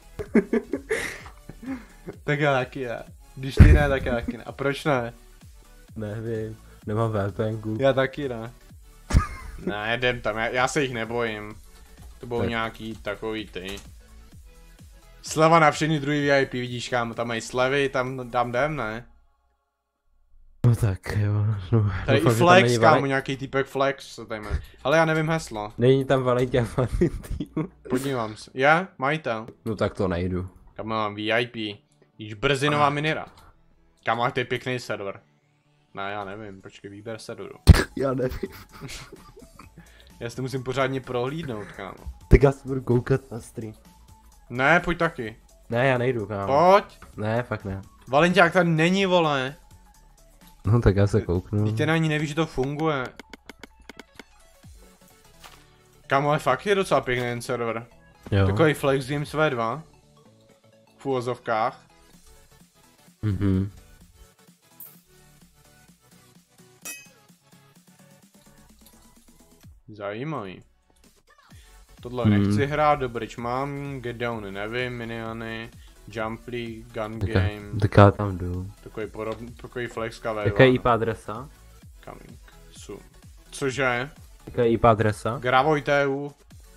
Speaker 1: Tak já taky ne. Když ty ne, tak já taky ne. A proč ne?
Speaker 2: Nevím, nemám VPNku.
Speaker 1: Já taky ne. Ne, jdem tam, já se jich nebojím. To budou
Speaker 2: Tak.
Speaker 1: nějaký takový ty. Sleva na všechny druhý VIP, vidíš kam, tam mají slevy, tam jdem, ne?
Speaker 2: No tak jo, no.
Speaker 1: Tady
Speaker 2: doufám,
Speaker 1: i
Speaker 2: že tam
Speaker 1: Flex,
Speaker 2: není
Speaker 1: kámo, nějaký typek Flex, co tady má. Ale já nevím heslo,
Speaker 2: Není tam Valentina Valentinu.
Speaker 1: podívám se. Je? Majitel.
Speaker 2: No tak to nejdu.
Speaker 1: Kam mám VIP. Již brzy nová minira. Kam to je pěkný server. Ne, já nevím, počkej, výběr serveru.
Speaker 2: Já nevím.
Speaker 1: Já si to musím pořádně prohlídnout, kámo.
Speaker 2: Tak já se budu koukat na stream.
Speaker 1: Ne, pojď taky.
Speaker 2: Ne, já nejdu, kámo.
Speaker 1: Pojď.
Speaker 2: Ne, fakt ne.
Speaker 1: Valenťák tady není, vole.
Speaker 2: No tak já se kouknu.
Speaker 1: Ty ani nevíš, že to funguje. Kámo, ale fakt je docela pěkný ten server.
Speaker 2: Jo.
Speaker 1: Takový Flex Games V2. V úvozovkách.
Speaker 2: Mhm.
Speaker 1: Zajímavý. Tohle nechci hrát, dobrýč mám, Get Down nevím, Miniony, Jump League, Gun Game,
Speaker 2: Tak já tam jdu.
Speaker 1: takový Flex V2.
Speaker 2: Jaká je IP adresa?
Speaker 1: Coming soon. Cože?
Speaker 2: Jaká je IP adresa?
Speaker 1: Gravojteu.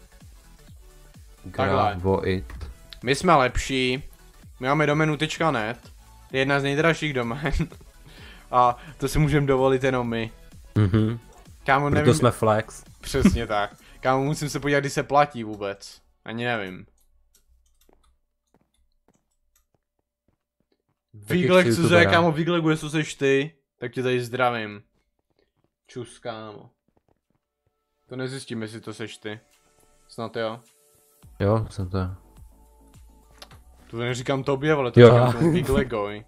Speaker 1: Takhle.
Speaker 2: Gravoit.
Speaker 1: My jsme lepší, my máme domenu.net, je jedna z nejdražších domén. A to si můžeme dovolit jenom my.
Speaker 2: Mhm.
Speaker 1: Kámo, nevím,
Speaker 2: Proto jsme flex.
Speaker 1: přesně tak. Kámo, musím se podívat, kdy se platí vůbec. Ani nevím. Víglek,
Speaker 2: chci
Speaker 1: co
Speaker 2: to
Speaker 1: je,
Speaker 2: brát.
Speaker 1: kámo, Víglek, co seš ty, tak tě tady zdravím. Čus, kámo. To nezjistím, jestli to seš ty. Snad jo.
Speaker 2: Jo, jsem to.
Speaker 1: To neříkám tobě, ale to
Speaker 2: Jo.
Speaker 1: říkám tomu Víglegovi.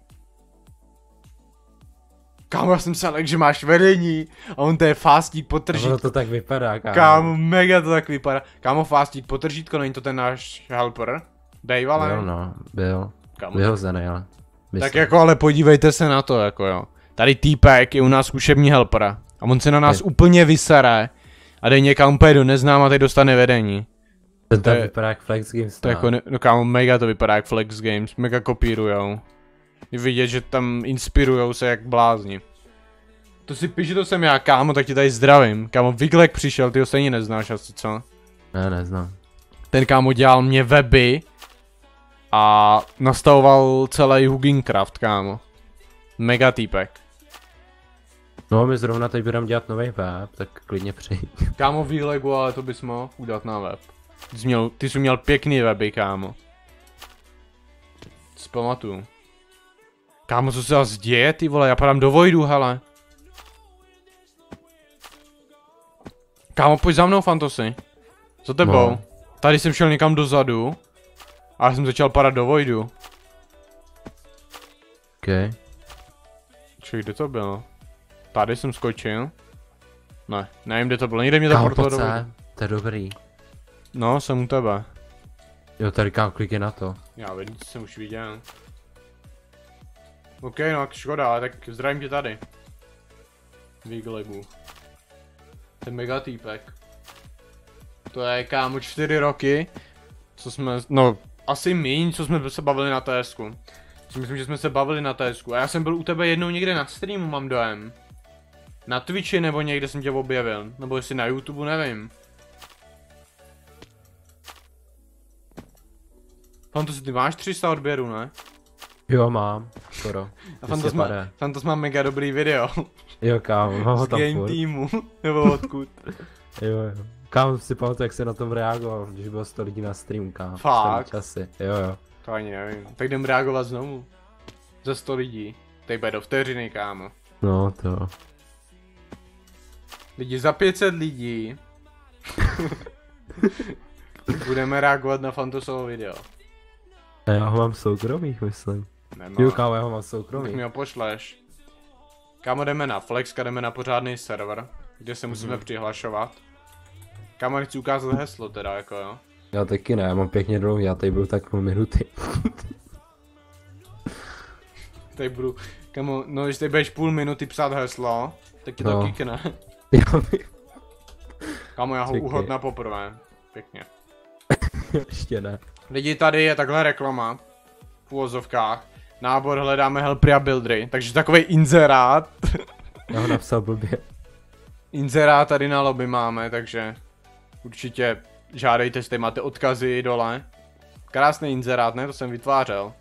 Speaker 1: Kámo, já jsem se lek, že máš vedení a on to je fástík pod
Speaker 2: Ono
Speaker 1: tržítko.
Speaker 2: to tak vypadá, kámo.
Speaker 1: Kámo, mega to tak vypadá. Kámo, fástík pod tržítko, není to ten náš helper? Bejvalé?
Speaker 2: Byl, no, byl.
Speaker 1: Kámo.
Speaker 2: Vyhozený, ale.
Speaker 1: Tak jako, ale podívejte se na to, jako jo. Tady týpek je u nás zkušební helpera. A on se na nás úplně vysere. A jde někam úplně do neznáma, teď dostane vedení.
Speaker 2: Ten tam
Speaker 1: je-
Speaker 2: vypadá jak Flex Games.
Speaker 1: To jako, no kámo, mega to vypadá jak Flex Games, mega kopírujou. Je vidět, že tam inspirujou se jak blázni. To si píš, že to jsem já, kámo, tak tě tady zdravím. Kámo, Viglek přišel, ty ho stejně neznáš asi, co?
Speaker 2: Ne, neznám.
Speaker 1: Ten kámo dělal mě weby a nastavoval celý Hugincraft, kámo. Mega týpek.
Speaker 2: No, my zrovna teď budeme dělat nový web, tak klidně přijď.
Speaker 1: Kámo, Viglegu, ale to bys mohl udělat na web. Ty jsi měl pěkný weby, kámo. Si pamatuju. Kámo, co se zase děje, ty vole, já padám do Voidu, hele. Kámo, pojď za mnou, Fantosy. Co tebou?
Speaker 2: No.
Speaker 1: Tady jsem šel někam dozadu. A já jsem začal padat do vojdu.
Speaker 2: OK.
Speaker 1: Čekaj, kde to bylo? Tady jsem skočil. Ne, nevím, kde to bylo, někde mě to
Speaker 2: Kámo,
Speaker 1: portlo
Speaker 2: pojď
Speaker 1: do vojdu.
Speaker 2: sem, to je dobrý.
Speaker 1: No, jsem u tebe.
Speaker 2: Jo, tady kámo, klikej na to.
Speaker 1: Já vím, co jsem už viděl. OK, no, škoda, ale tak zdravím tě tady. Výglebu. Ten mega týpek. To je kámo 4 roky, co jsme, no asi míň, co jsme se bavili na TSku. Myslím, že jsme se bavili na TSku a já jsem byl u tebe jednou někde na streamu, mám dojem. Na Twitchi nebo někde jsem tě objevil, nebo jestli na YouTube, nevím. Fantasy, ty máš 300 odběrů, ne?
Speaker 2: Jo, mám, skoro.
Speaker 1: A Fantas má mega dobrý video.
Speaker 2: Jo, kámo, mám ho
Speaker 1: Z
Speaker 2: tam
Speaker 1: Game
Speaker 2: furt.
Speaker 1: Teamu, nebo odkud.
Speaker 2: Jo. Kámo, si pamatuju, jak se na tom reagoval, když bylo 100 lidí na stream, kámo.
Speaker 1: Fakt?
Speaker 2: Časy. Jo.
Speaker 1: To ani nevím. Tak jdem reagovat znovu. Za 100 lidí. Teď bude do vteřiny, kámo.
Speaker 2: No, to.
Speaker 1: Lidi za 500 lidí. Budeme reagovat na Fantasovo video.
Speaker 2: A já ho mám soukromý, myslím.
Speaker 1: Nemá.
Speaker 2: Jo, kámo, já ho mám
Speaker 1: Tak
Speaker 2: soukromý.
Speaker 1: mi ho pošleš. Kámo, jdeme na Flexka, jdeme na pořádný server, kde se musíme přihlašovat. Kámo, chci ukázat heslo teda, jako jo.
Speaker 2: Já taky ne, já mám pěkně dlouhý, já tady budu tak půl minuty.
Speaker 1: Tady budu, kámo, no když tady budeš půl minuty psát heslo, tak ti to
Speaker 2: No.
Speaker 1: kikne.
Speaker 2: Já bych...
Speaker 1: Kámo, já ho
Speaker 2: Čekej.
Speaker 1: uhod na poprvé. Pěkně.
Speaker 2: Ještě ne.
Speaker 1: Lidi, tady je takhle reklama. V uvozovkách. Nábor hledáme helpry a buildry, takže takový inzerát.
Speaker 2: Já ho napsal blbě.
Speaker 1: Inzerát tady na lobby máme, takže určitě žádejte, jestli máte odkazy dole. Krásný inzerát, ne? To jsem vytvářel.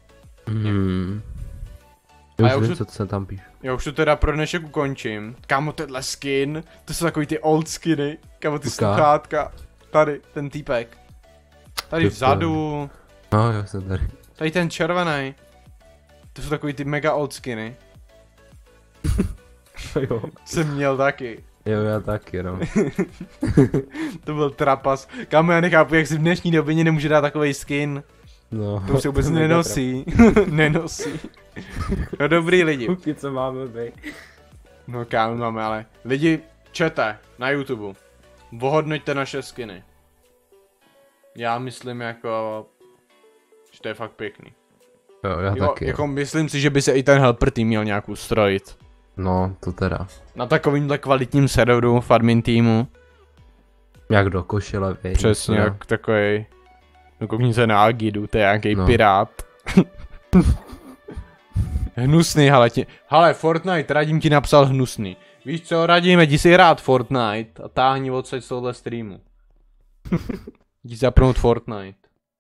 Speaker 1: A já
Speaker 2: Já
Speaker 1: už
Speaker 2: už
Speaker 1: to-
Speaker 2: co se tam píš.
Speaker 1: Já už to teda pro dnešek ukončím. Kámo, tenhle skin, to jsou takový ty old skiny. Kámo, ty
Speaker 2: Ukáž.
Speaker 1: sluchátka. Tady, ten týpek. Tady
Speaker 2: Ty
Speaker 1: vzadu.
Speaker 2: No, já jsem tady.
Speaker 1: Tady ten červený. To jsou takový ty mega old skiny.
Speaker 2: Jo.
Speaker 1: Jsem měl taky.
Speaker 2: Jo, já taky, no.
Speaker 1: To byl trapas. Kámo, já nechápu, jak si v dnešní době nemůže dát takový skin.
Speaker 2: No.
Speaker 1: To už se vůbec
Speaker 2: je mega
Speaker 1: nenosí. Nenosí. No dobrý lidi.
Speaker 2: Kuky, co máme být.
Speaker 1: No kámo, máme ale. Lidi, čete na YouTube. Ohodnoťte naše skiny. Já myslím jako, že to je fakt pěkný.
Speaker 2: Jo, já
Speaker 1: Jo,
Speaker 2: taky.
Speaker 1: jako myslím si, že by se i ten helper tým měl nějak ustrojit.
Speaker 2: No, to teda.
Speaker 1: Na takovýmhle kvalitním serveru v admin týmu.
Speaker 2: Jak do košile, víš.
Speaker 1: Přesně,
Speaker 2: no.
Speaker 1: jak takovej. No koukni se na Agidu, to je nějaký
Speaker 2: No.
Speaker 1: pirát. Hnusný, hele, Fortnite, Radim ti napsal hnusný. Víš co, Radim, jdi si hrát Fortnite a táhni odsaď z tohle streamu. Jdi zapnout Fortnite.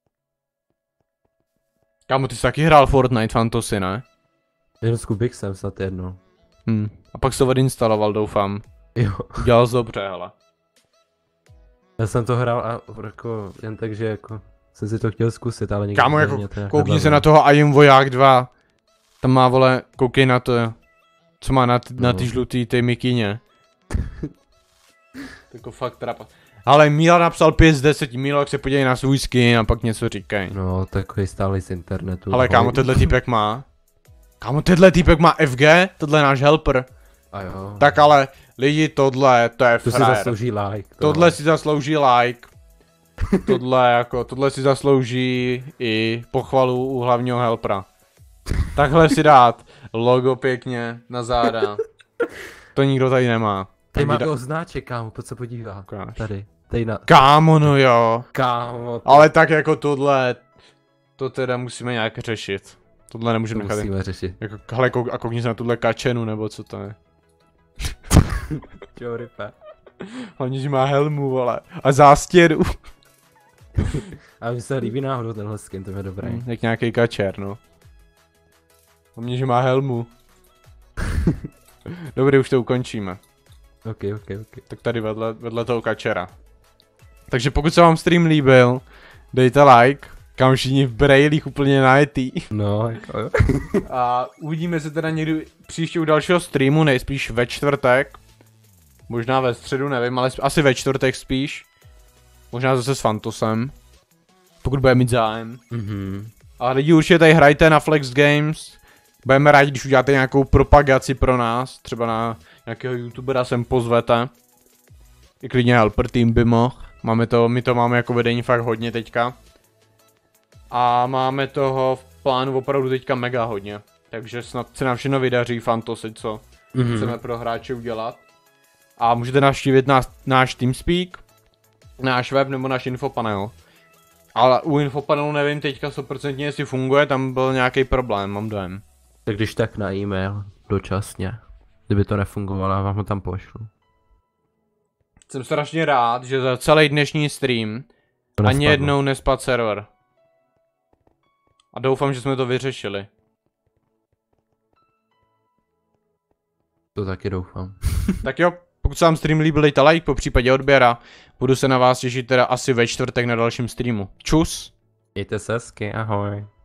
Speaker 1: Kámo, ty jsi taky hrál Fortnite, Fantasy, ne?
Speaker 2: Jen s Kubixem snad jedno.
Speaker 1: A pak jsi to odinstaloval, doufám.
Speaker 2: Jo.
Speaker 1: Dělal jsi dobře, hele.
Speaker 2: Já jsem to hrál a jako jen tak, že jako jsem si to chtěl zkusit, ale nikdy
Speaker 1: Kámo,
Speaker 2: mě
Speaker 1: jako,
Speaker 2: to nějak
Speaker 1: koukni se
Speaker 2: nebavilo.
Speaker 1: na toho I Am Voják 2. Tam má, vole, koukej na to, co má na ty žlutý, ty mikině. Jako fakt trapa. Ale Míla napsal 5 z 10, Mílo, jak se podívej na svůj skin a pak něco říkej.
Speaker 2: No, takový stále z internetu.
Speaker 1: Ale kámo, tenhle týpek má. Kámo, tenhle týpek má FG, tohle je náš helper.
Speaker 2: A jo.
Speaker 1: Tak ale, lidi, tohle, to je
Speaker 2: To si
Speaker 1: frajer.
Speaker 2: zaslouží like.
Speaker 1: Tohle si zaslouží like. Tohle si zaslouží i pochvalu u hlavního helpera. Takhle si dát logo pěkně na záda. To nikdo tady nemá.
Speaker 2: Tady má
Speaker 1: Tady
Speaker 2: to označek, kámo, pojď se podívá.
Speaker 1: Ukáž.
Speaker 2: Tady na...
Speaker 1: Kámo, no jo.
Speaker 2: Kámo, to
Speaker 1: Ale tak jako tohle, to teda musíme nějak řešit. Tohle nemůžeme nechat.
Speaker 2: musíme řešit.
Speaker 1: Jako, hele, a koukni se na tuhle kačenu, nebo co to je.
Speaker 2: Čau, rype.
Speaker 1: Hlavně, že má helmu, vole. A zástěru.
Speaker 2: A mi se líbí náhodou tenhle skin, to je dobrý.
Speaker 1: Jak nějaký kačer, no. Hlavně, že má helmu. Dobrý, už to ukončíme.
Speaker 2: Ok.
Speaker 1: Tak tady vedle toho kačera. Takže pokud se vám stream líbil, dejte like. Kam všichni v brejlích úplně najetý.
Speaker 2: No, jako jo.
Speaker 1: A uvidíme se teda někdy příště u dalšího streamu, nejspíš ve čtvrtek. Možná ve středu, nevím, ale asi ve čtvrtek spíš. Možná zase s Fantosem. Pokud bude mít zájem.
Speaker 2: Mhm.
Speaker 1: Ale lidi určitě tady hrajte na Flex Games. Budeme rádi, když uděláte nějakou propagaci pro nás. Třeba na nějakého youtubera sem pozvete. I klidně Helper Team by mohl. My to máme jako vedení fakt hodně teďka. A máme toho v plánu opravdu teďka mega hodně. Takže snad se nám všechno vydaří, Fantosy, co chceme pro hráče udělat. A můžete navštívit náš TeamSpeak, náš web nebo náš infopanel. Ale u infopanelu nevím teďka 100% jestli funguje, tam byl nějaký problém, mám dojem.
Speaker 2: Tak když tak na e-mail, dočasně. Kdyby to nefungovalo, já vám ho tam pošlu.
Speaker 1: Jsem strašně rád, že za celý dnešní stream ani jednou nespadl server. A doufám, že jsme to vyřešili.
Speaker 2: To taky doufám.
Speaker 1: Tak jo, pokud se vám stream líbil, dejte like, po případě odběra. Budu se na vás těšit teda asi ve čtvrtek na dalším streamu. Čus!
Speaker 2: Mějte se hezky, ahoj.